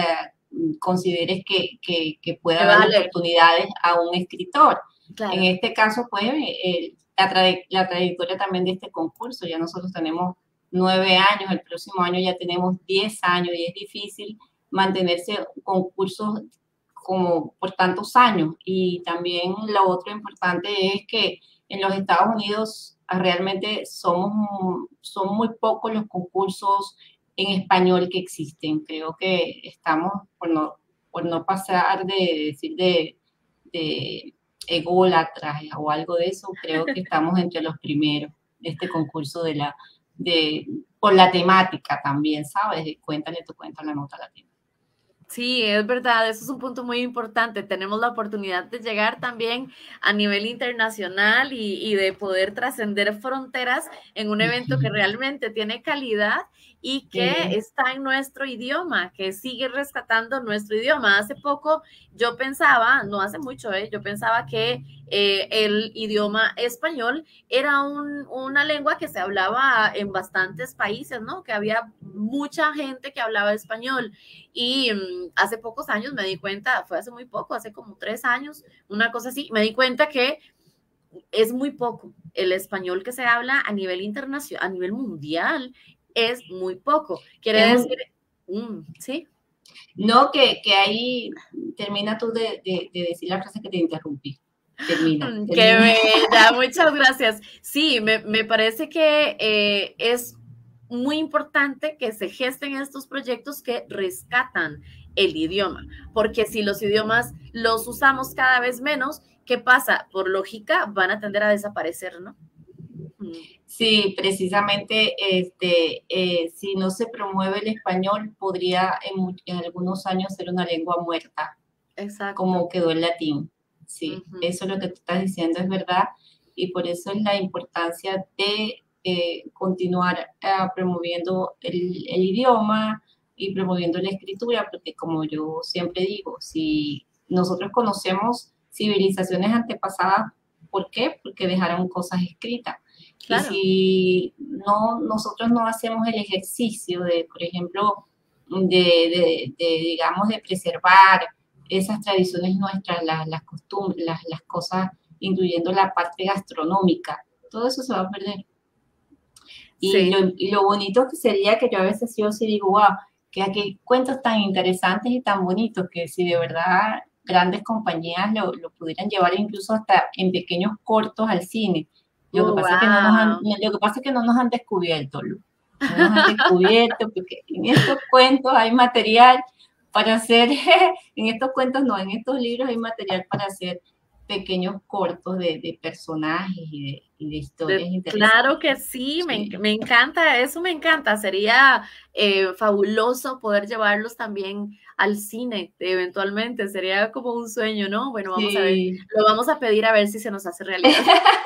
eh, consideres que, que, que pueda
Me
dar
vale.
oportunidades a un escritor.
Claro.
En este caso, pues, eh, la, tra la trayectoria también de este concurso, ya nosotros tenemos nueve años, el próximo año ya tenemos diez años y es difícil mantenerse concursos como por tantos años. Y también lo otro importante es que en los Estados Unidos realmente somos, son muy pocos los concursos en español que existen. Creo que estamos, por no, por no pasar de decir de, de ególatras o algo de eso, creo que estamos entre los primeros de este concurso de la, de, por la temática también, ¿sabes? De cuéntale tu cuento a la nota latina.
Sí, es verdad, eso es un punto muy importante. Tenemos la oportunidad de llegar también a nivel internacional y, y de poder trascender fronteras en un evento que realmente tiene calidad y que sí. está en nuestro idioma, que sigue rescatando nuestro idioma. Hace poco yo pensaba, no hace mucho, ¿eh? yo pensaba que eh, el idioma español era un, una lengua que se hablaba en bastantes países, ¿no? Que había mucha gente que hablaba español. Y um, hace pocos años me di cuenta, fue hace muy poco, hace como tres años, una cosa así, me di cuenta que es muy poco. El español que se habla a nivel internacional, a nivel mundial, es muy poco. Quiere es decir, un... um, ¿sí?
No, que, que ahí termina tú de, de, de decir la frase que te interrumpí. Termina. termina.
Qué bella, muchas gracias. Sí, me, me parece que eh, es muy importante que se gesten estos proyectos que rescatan el idioma, porque si los idiomas los usamos cada vez menos, ¿qué pasa? Por lógica van a tender a desaparecer, ¿no?
Sí, precisamente, este, eh, si no se promueve el español, podría en, en algunos años ser una lengua muerta,
Exacto.
Como quedó el latín. Sí,
Uh-huh.
Eso es lo que tú estás diciendo, es verdad, y por eso es la importancia de eh, continuar uh, promoviendo el, el idioma y promoviendo la escritura, porque como yo siempre digo, si nosotros conocemos civilizaciones antepasadas, ¿por qué? Porque dejaron cosas escritas. Claro. Y si no, nosotros no hacemos el ejercicio de, por ejemplo, de, de, de digamos, de preservar esas tradiciones nuestras, las, las costumbres, las, las cosas, incluyendo la parte gastronómica, todo eso se va a perder. Y, sí. lo, y lo bonito que sería que yo a veces yo sí digo, wow, que aquí cuentos tan interesantes y tan bonitos que si de verdad grandes compañías lo, lo pudieran llevar incluso hasta en pequeños cortos al cine. Lo que,
oh,
pasa
wow.
es que no nos han, lo que pasa es que no nos han descubierto, Lu. No nos han descubierto, porque en estos cuentos hay material para hacer, en estos cuentos no, en estos libros hay material para hacer pequeños cortos de, de personajes y de, y de historias
de,
interesantes.
Claro que sí, sí. Me, me encanta, eso me encanta. Sería eh, fabuloso poder llevarlos también al cine eventualmente. Sería como un sueño, ¿no? Bueno, vamos sí. a ver, lo vamos a pedir a ver si se nos hace realidad.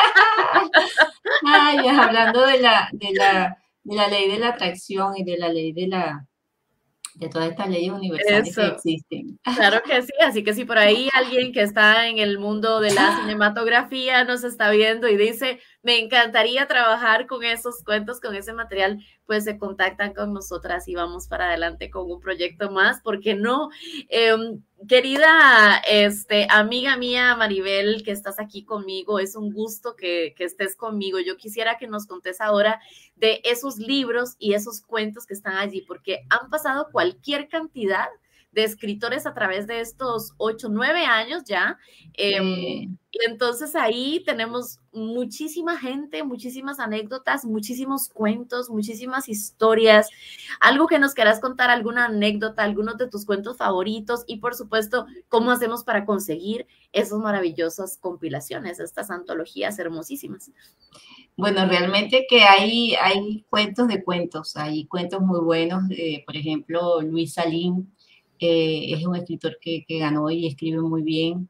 Ay, hablando de la, de, la, de la ley de la atracción y de la ley de la, de todas estas leyes universales que
Eso.
existen.
Claro que sí, así que si por ahí alguien que está en el mundo de la cinematografía nos está viendo y dice, me encantaría trabajar con esos cuentos, con ese material, pues se contactan con nosotras y vamos para adelante con un proyecto más, ¿por qué no? Eh, querida este, amiga mía, Maribel, que estás aquí conmigo, es un gusto que, que estés conmigo. Yo quisiera que nos contes ahora de esos libros y esos cuentos que están allí, porque han pasado cualquier cantidad de escritores a través de estos ocho, nueve años ya. Eh,
Eh,
y entonces ahí tenemos muchísima gente, muchísimas anécdotas, muchísimos cuentos, muchísimas historias. Algo que nos quieras contar, alguna anécdota, algunos de tus cuentos favoritos y por supuesto, cómo hacemos para conseguir esas maravillosas compilaciones, estas antologías hermosísimas.
Bueno, realmente que hay, hay cuentos de cuentos, hay cuentos muy buenos, eh, por ejemplo, Luis Salín eh, es un escritor que, que ganó y escribe muy bien.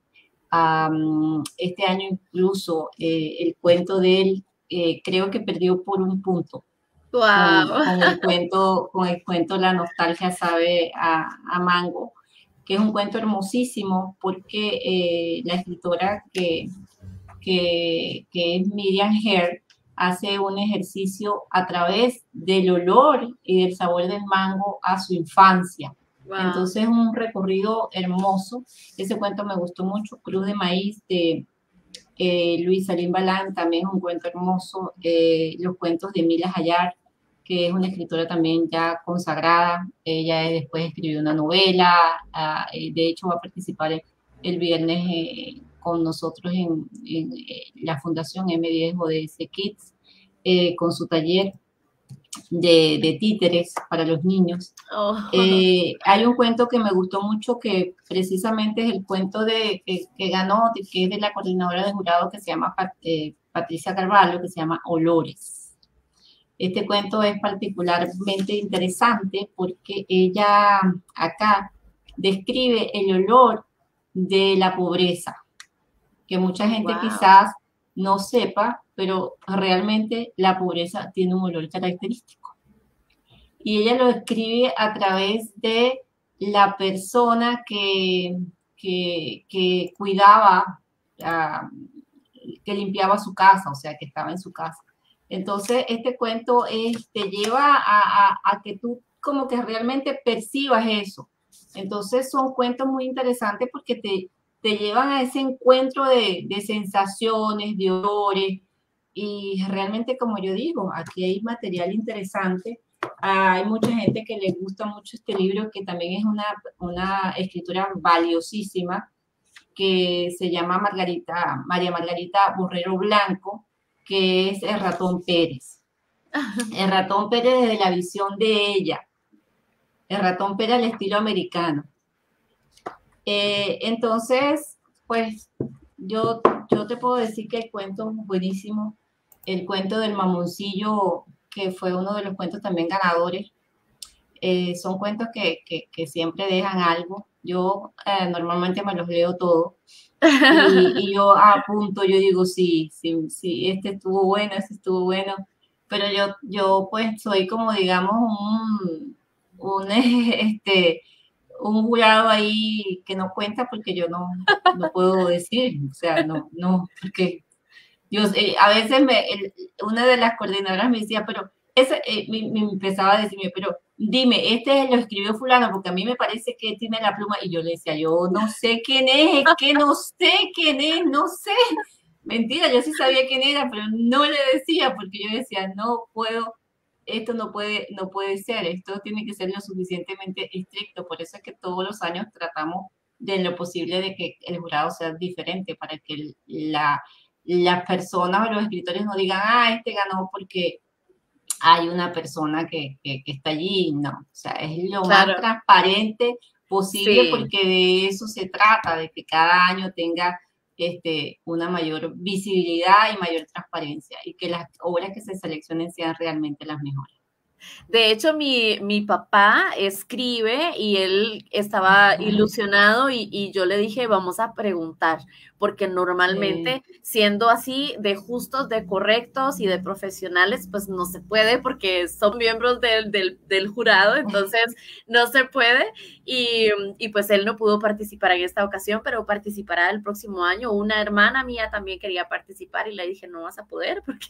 Um, este año incluso eh, el cuento de él eh, creo que perdió por un punto con,
Wow.
con, el cuento, con el cuento La nostalgia sabe a, a mango, que es un cuento hermosísimo porque eh, la escritora que, que, que es Miriam Herr hace un ejercicio a través del olor y del sabor del mango a su infancia. Wow. Entonces es un recorrido hermoso. Ese cuento me gustó mucho. Cruz de Maíz de eh, Luis Salim Balán, también es un cuento hermoso. Eh, los cuentos de Mila Hayar, que es una escritora también ya consagrada. Ella después escribió una novela. Uh, de hecho va a participar el, el viernes eh, con nosotros en, en, en la Fundación eme diez o de ese Kids, eh, con su taller de, de títeres para los niños. Oh. Eh, hay un cuento que me gustó mucho que precisamente es el cuento de, que, que ganó, que es de la coordinadora de jurado que se llama eh, Patricia Carvalho, que se llama Olores. Este cuento es particularmente interesante porque ella acá describe el olor de la pobreza, que mucha gente wow. quizás no sepa, pero realmente la pobreza tiene un olor característico. Y ella lo escribe a través de la persona que, que, que cuidaba, uh, que limpiaba su casa, o sea, que estaba en su casa. Entonces, este cuento es, te lleva a, a, a que tú como que realmente percibas eso. Entonces, son cuentos muy interesantes porque te, te llevan a ese encuentro de, de sensaciones, de olores, y realmente, como yo digo, aquí hay material interesante. Hay mucha gente que le gusta mucho este libro, que también es una, una escritura valiosísima, que se llama Margarita, María Margarita Borrero Blanco, que es El Ratón Pérez. El Ratón Pérez desde la visión de ella. El Ratón Pérez al estilo americano. Eh, entonces, pues, yo, yo te puedo decir que el cuento es buenísimo. El cuento del mamoncillo, que fue uno de los cuentos también ganadores. Eh, son cuentos que, que, que siempre dejan algo. Yo eh, normalmente me los leo todos. Y, y yo apunto, yo digo, sí, sí, sí, este estuvo bueno, este estuvo bueno. Pero yo, yo pues soy como, digamos, un, un, este, un jurado ahí que no cuenta porque yo no, no puedo decir, o sea, no, no, porque yo, eh, a veces me, el, una de las coordinadoras me decía, pero ese, eh, me, me empezaba a decirme, pero dime, este lo escribió fulano, porque a mí me parece que tiene la pluma, y yo le decía, yo no sé quién es, es que no sé quién es, no sé. Mentira, yo sí sabía quién era, pero no le decía, porque yo decía, no puedo, esto no puede, no puede ser, esto tiene que ser lo suficientemente estricto, por eso es que todos los años tratamos de lo posible de que el jurado sea diferente, para que la, las personas o los escritores no digan, ah, este ganó porque hay una persona que, que, que está allí, no, o sea, es lo claro. más transparente posible, sí. Porque de eso se trata, de que cada año tenga este, una mayor visibilidad y mayor transparencia, y que las obras que se seleccionen sean realmente las mejores.
De hecho, mi, mi papá escribe y él estaba ilusionado y, y yo le dije, vamos a preguntar, porque
Sí.
normalmente siendo así de justos, de correctos y de profesionales, pues no se puede porque son miembros del, del, del jurado, entonces no se puede. Y, y pues él no pudo participar en esta ocasión, pero participará el próximo año. Una hermana mía también quería participar y le dije, no vas a poder porque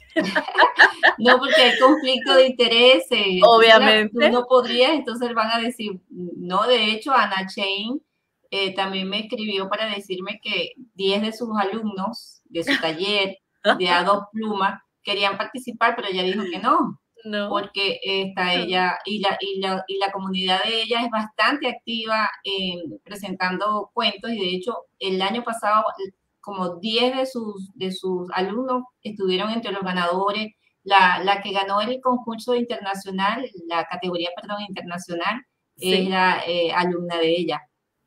No, porque hay conflicto de intereses, entonces la- tú
obviamente.
no podrías, entonces van a decir, no, de hecho, Ana Chain eh, también me escribió para decirme que diez de sus alumnos de su taller de A dos Pluma querían participar, pero ella dijo que no,
No.
porque está ella y la, y, la, y la comunidad de ella es bastante activa en presentando cuentos y de hecho el año pasado como diez de sus, de sus alumnos estuvieron entre los ganadores. La, la que ganó el concurso internacional, la categoría, perdón, internacional,
Sí.
era eh, alumna de ella.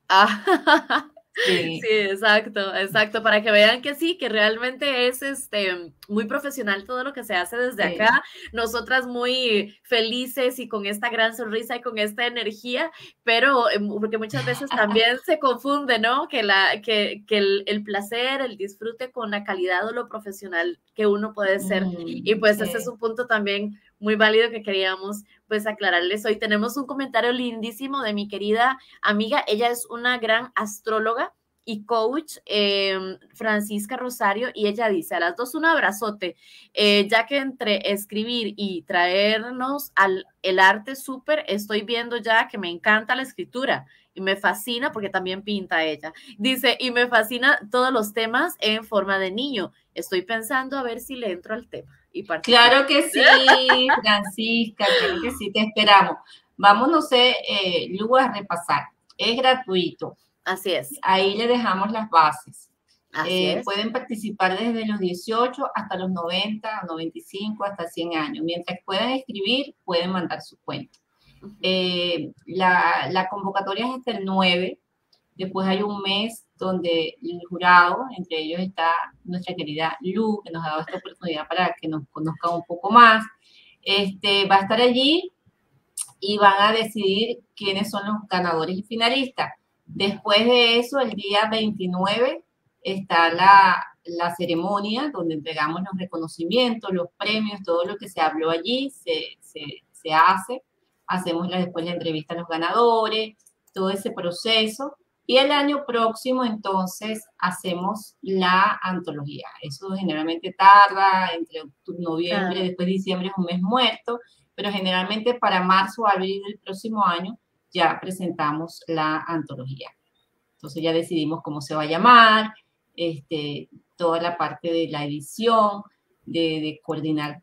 Ah, sí,
Sí,
exacto, exacto, para que vean que sí, que realmente es este muy profesional todo lo que se hace desde
sí.
acá. Nosotras muy felices y con esta gran sonrisa y con esta energía, pero eh, porque muchas veces también se confunde, ¿no? Que la que, que el, el placer, el disfrute con la calidad o lo profesional que uno puede ser. Y
Mm,
pues ese es
sí.
un punto también muy válido que queríamos pues aclararles hoy. Tenemos un comentario lindísimo de mi querida amiga, ella es una gran astróloga y coach, eh, Francisca Rosario, y ella dice, a las dos un abrazote, eh, ya que entre escribir y traernos al el arte súper, estoy viendo ya que me encanta la escritura y me fascina porque también pinta ella. Dice, y me fascina todos los temas en forma de niño. Estoy pensando a ver si le entro al tema y participo.
Claro que sí, Francisca, claro que sí, te esperamos. Vamos, no sé, eh, Lu, a repasar. Es gratuito.
Así es,
Ahí le dejamos las bases.
así
Eh,
es.
pueden participar desde los dieciocho hasta los noventa, noventa y cinco, hasta cien años. Mientras puedan escribir, pueden mandar su cuenta.
Uh -huh.
Eh, la, la convocatoria es hasta el nueve. Después hay un mes donde el jurado, entre ellos está nuestra querida Lu, que nos ha dado esta oportunidad para que nos conozcan un poco más. Este, va a estar allí y van a decidir quiénes son los ganadores y finalistas. Después de eso, el día veintinueve, está la, la ceremonia donde entregamos los reconocimientos, los premios, todo lo que se habló allí se, se, se hace. Hacemos la, después la entrevista a los ganadores, todo ese proceso. Y el año próximo, entonces, hacemos la antología. Eso generalmente tarda entre noviembre,
Claro.
después diciembre es un mes muerto, pero generalmente para marzo o abril del próximo año ya presentamos la antología. Entonces ya decidimos cómo se va a llamar, este, toda la parte de la edición, de, de coordinar,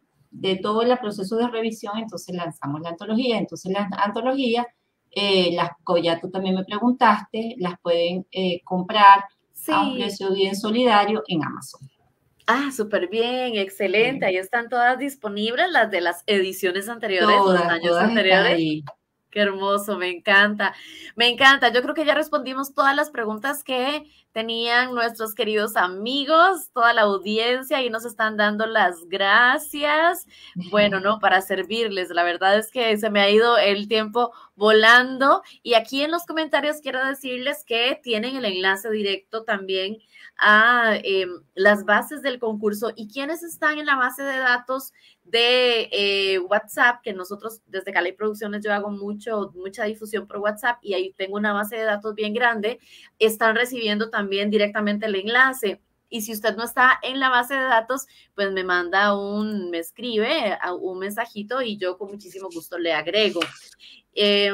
de todo el proceso de revisión, entonces lanzamos la antología. Entonces las antologías, eh, las ya tú también me preguntaste, las pueden eh, comprar a un
Sí.
precio bien solidario en Amazon.
Ah, súper bien, excelente.
Sí.
Ahí están todas disponibles, las de las ediciones anteriores, los
Todas,
años
todas están
anteriores.
ahí.
Qué hermoso, me encanta. Me encanta. Yo creo que ya respondimos todas las preguntas que tenían nuestros queridos amigos, toda la audiencia y nos están dando las gracias. Bueno, no, para servirles. La verdad es que se me ha ido el tiempo volando y aquí en los comentarios quiero decirles que tienen el enlace directo también a eh, las bases del concurso y quienes están en la base de datos de eh, WhatsApp, que nosotros desde Caley Producciones yo hago mucho, mucha difusión por WhatsApp y ahí tengo una base de datos bien grande, están recibiendo también directamente el enlace. Y si usted no está en la base de datos, pues me manda un, me escribe un mensajito y yo con muchísimo gusto le agrego. Eh,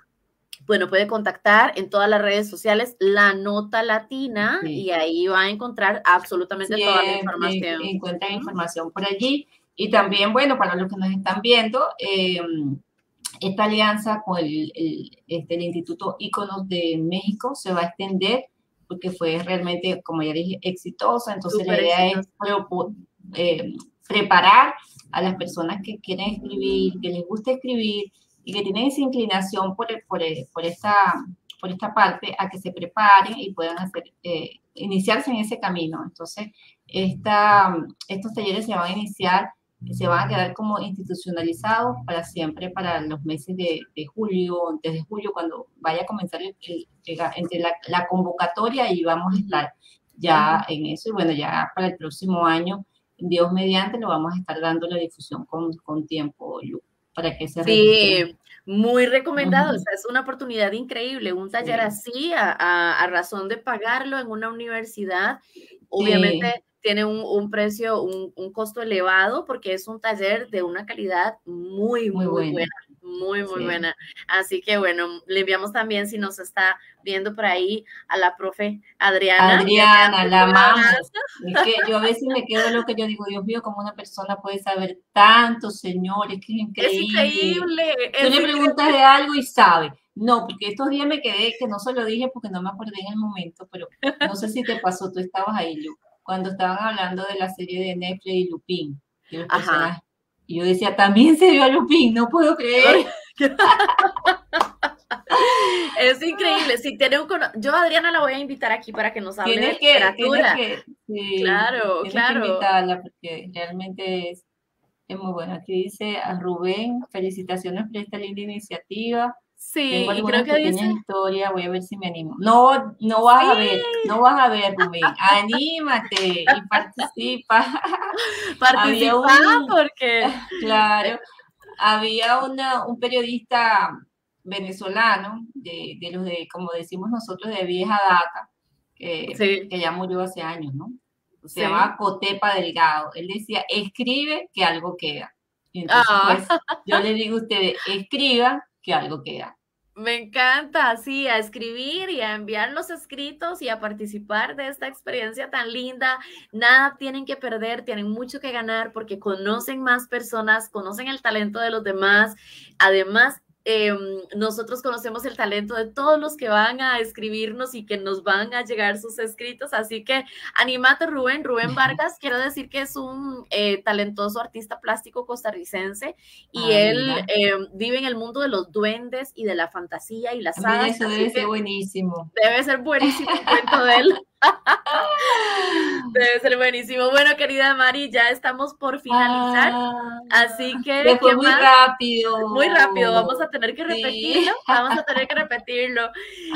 Bueno, puede contactar en todas las redes sociales La Nota Latina
Sí.
y ahí va a encontrar absolutamente toda la
Siempre
información.
encuentran información por allí. Y también, bueno, para los que nos están viendo, eh, esta alianza con el, el, este, el Instituto Íconos de México se va a extender porque fue realmente, como ya dije, exitosa. Entonces
Súper
la idea es eh, preparar a las personas que quieren escribir, que les gusta escribir y que tienen esa inclinación por, por, por, esta, por esta parte a que se preparen y puedan hacer, eh, iniciarse en ese camino. Entonces, esta, estos talleres se van a iniciar se van a quedar como institucionalizados para siempre, para los meses de, de julio, desde julio, cuando vaya a comenzar el, el, el, entre la, la convocatoria, y vamos a estar ya en eso. Y bueno, ya para el próximo año, Dios mediante, lo vamos a estar dando la difusión con, con tiempo, Lu, para que se registren.
Sí, muy recomendado. Uh-huh. O sea, es una oportunidad increíble. Un taller sí. así, a, a, a razón de pagarlo en una universidad, obviamente sí. tiene un, un precio, un, un costo elevado, porque es un taller de una calidad muy, muy, muy buena. buena. Muy, muy sí. buena. Así que bueno, le enviamos también, si nos está viendo por ahí, a la profe Adriana.
Adriana, la amamos. Es que yo a veces me quedo lo que yo digo, Dios mío, cómo una persona puede saber tanto, señores, que es increíble.
Es increíble.
Tú es le preguntas increíble. de algo y sabe. No, porque estos días me quedé, que no se lo dije porque no me acordé en el momento, pero no sé si te pasó, tú estabas ahí, Lu, cuando estaban hablando de la serie de Netflix y Lupin. De los Ajá. Y yo decía, también se vio a Lupin, no puedo creer.
Es increíble. Si tiene un yo a Adriana la voy a invitar aquí para que nos hable
tienes
de
que,
literatura.
Que, sí,
claro,
tienes
claro.
que invitarla porque realmente es, es muy buena. Aquí dice a Rubén, felicitaciones por esta linda iniciativa.
Sí,
Tengo
y creo que
pequeñas
dice...
historias, voy a ver si me animo. No, no vas sí. a ver, no vas a ver, Rubén. Anímate y participa.
Participa un, porque...
Claro, había una, un periodista venezolano, de, de los de, como decimos nosotros, de vieja data, que, sí. que ya murió hace años, ¿no? Se sí. llamaba Cotepa Delgado. Él decía, escribe que algo queda. Y entonces, ah. pues, yo le digo a ustedes, escriban que algo queda.
Me encanta, sí, a escribir y a enviar los escritos y a participar de esta experiencia tan linda. Nada tienen que perder, tienen mucho que ganar porque conocen más personas, conocen el talento de los demás. Además, eh, nosotros conocemos el talento de todos los que van a escribirnos y que nos van a llegar sus escritos, así que anímate, Rubén. Rubén Vargas, quiero decir que es un eh, talentoso artista plástico costarricense y ah, él eh, vive en el mundo de los duendes y de la fantasía y las hadas.
Eso debe ser buenísimo.
Debe ser buenísimo el cuento de él. Debe ser buenísimo. Bueno, querida Mari, ya estamos por finalizar, ah, así que
fue muy más? rápido.
Muy rápido, vamos a tener que repetirlo, sí. vamos a tener que repetirlo.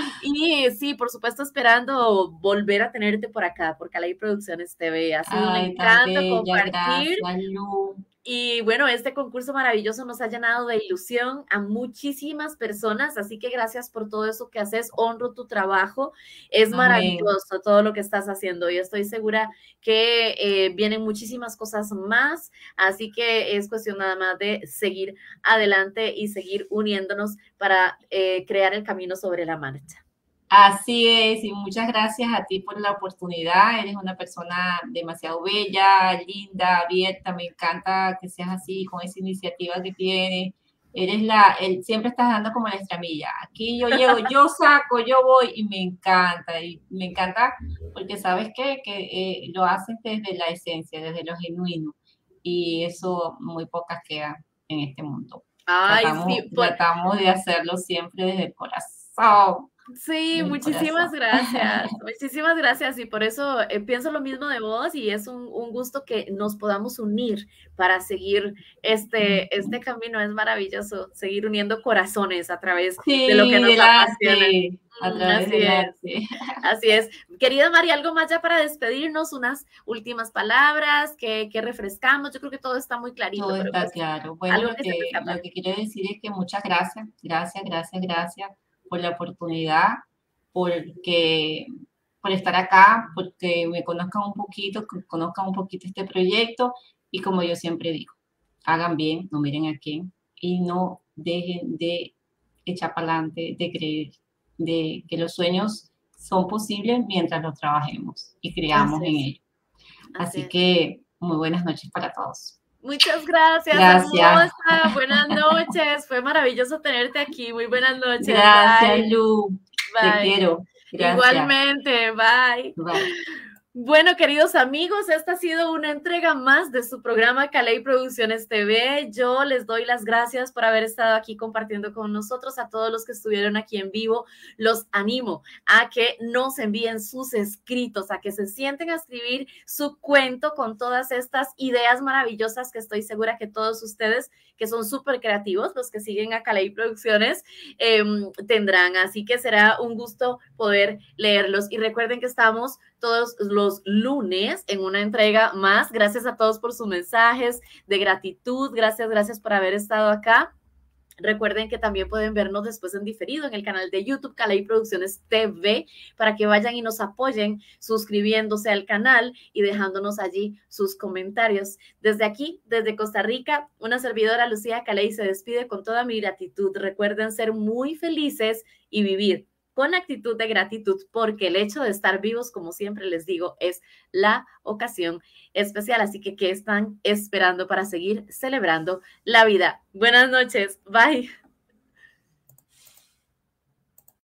Y sí, por supuesto, esperando volver a tenerte por acá, por Caley Producciones T V. Ha sido
Ay,
un encanto
bella,
compartir.
Gracias, Lu.
Y bueno, este concurso maravilloso nos ha llenado de ilusión a muchísimas personas, así que gracias por todo eso que haces, honro tu trabajo, es Amén. Maravilloso todo lo que estás haciendo y estoy segura que eh, vienen muchísimas cosas más, así que es cuestión nada más de seguir adelante y seguir uniéndonos para eh, crear el camino sobre la marcha.
Así es, y muchas gracias a ti por la oportunidad. Eres una persona demasiado bella, linda, abierta. Me encanta que seas así, con esa iniciativa que tienes. Eres la, el, siempre estás dando como la estramilla. Aquí yo llego, yo saco, yo voy, y me encanta. Y me encanta porque sabes qué? que eh, lo haces desde la esencia, desde lo genuino. Y eso muy pocas quedan en este mundo.
Ay,
tratamos,
sí, por...
tratamos de hacerlo siempre desde el corazón.
Sí, muchísimas corazón. gracias, muchísimas gracias y por eso eh, pienso lo mismo de vos y es un, un gusto que nos podamos unir para seguir este, este camino, es maravilloso, seguir uniendo corazones a través
sí,
de lo que nos apasiona.
A través
así, es, así es. Querida Mari, ¿algo más ya para despedirnos? Unas últimas palabras que, que refrescamos, yo creo que todo está muy clarito.
Todo
pero
está
pues,
claro, bueno, lo que, que lo que quiero decir es que muchas gracias, gracias, gracias, gracias por la oportunidad, porque, por estar acá, porque me conozcan un poquito, conozcan un poquito este proyecto y como yo siempre digo, hagan bien, no miren a quién y no dejen de echar para adelante, de creer, de que los sueños son posibles mientras los trabajemos y creamos en ellos. Así, Así que muy buenas noches para todos.
Muchas gracias,
gracias.
Hermosa. Buenas noches. Fue maravilloso tenerte aquí. Muy buenas noches.
Gracias,
bye.
Lu.
Bye.
Te quiero. Gracias.
Igualmente. Bye.
Bye.
Bueno, queridos amigos, esta ha sido una entrega más de su programa Caley Producciones T V. Yo les doy las gracias por haber estado aquí compartiendo con nosotros. A todos los que estuvieron aquí en vivo, los animo a que nos envíen sus escritos, a que se sienten a escribir su cuento con todas estas ideas maravillosas que estoy segura que todos ustedes, que son súper creativos, los que siguen a Caley Producciones, eh, tendrán. Así que será un gusto poder leerlos. Y recuerden que estamos todos los lunes en una entrega más. Gracias a todos por sus mensajes de gratitud. Gracias, gracias por haber estado acá. Recuerden que también pueden vernos después en diferido en el canal de YouTube Caley Producciones T V para que vayan y nos apoyen suscribiéndose al canal y dejándonos allí sus comentarios. Desde aquí, desde Costa Rica, una servidora, Lucía Caley, se despide con toda mi gratitud. Recuerden ser muy felices y vivir con actitud de gratitud, porque el hecho de estar vivos, como siempre les digo, es la ocasión especial. Así que, ¿qué están esperando para seguir celebrando la vida? Buenas noches. Bye.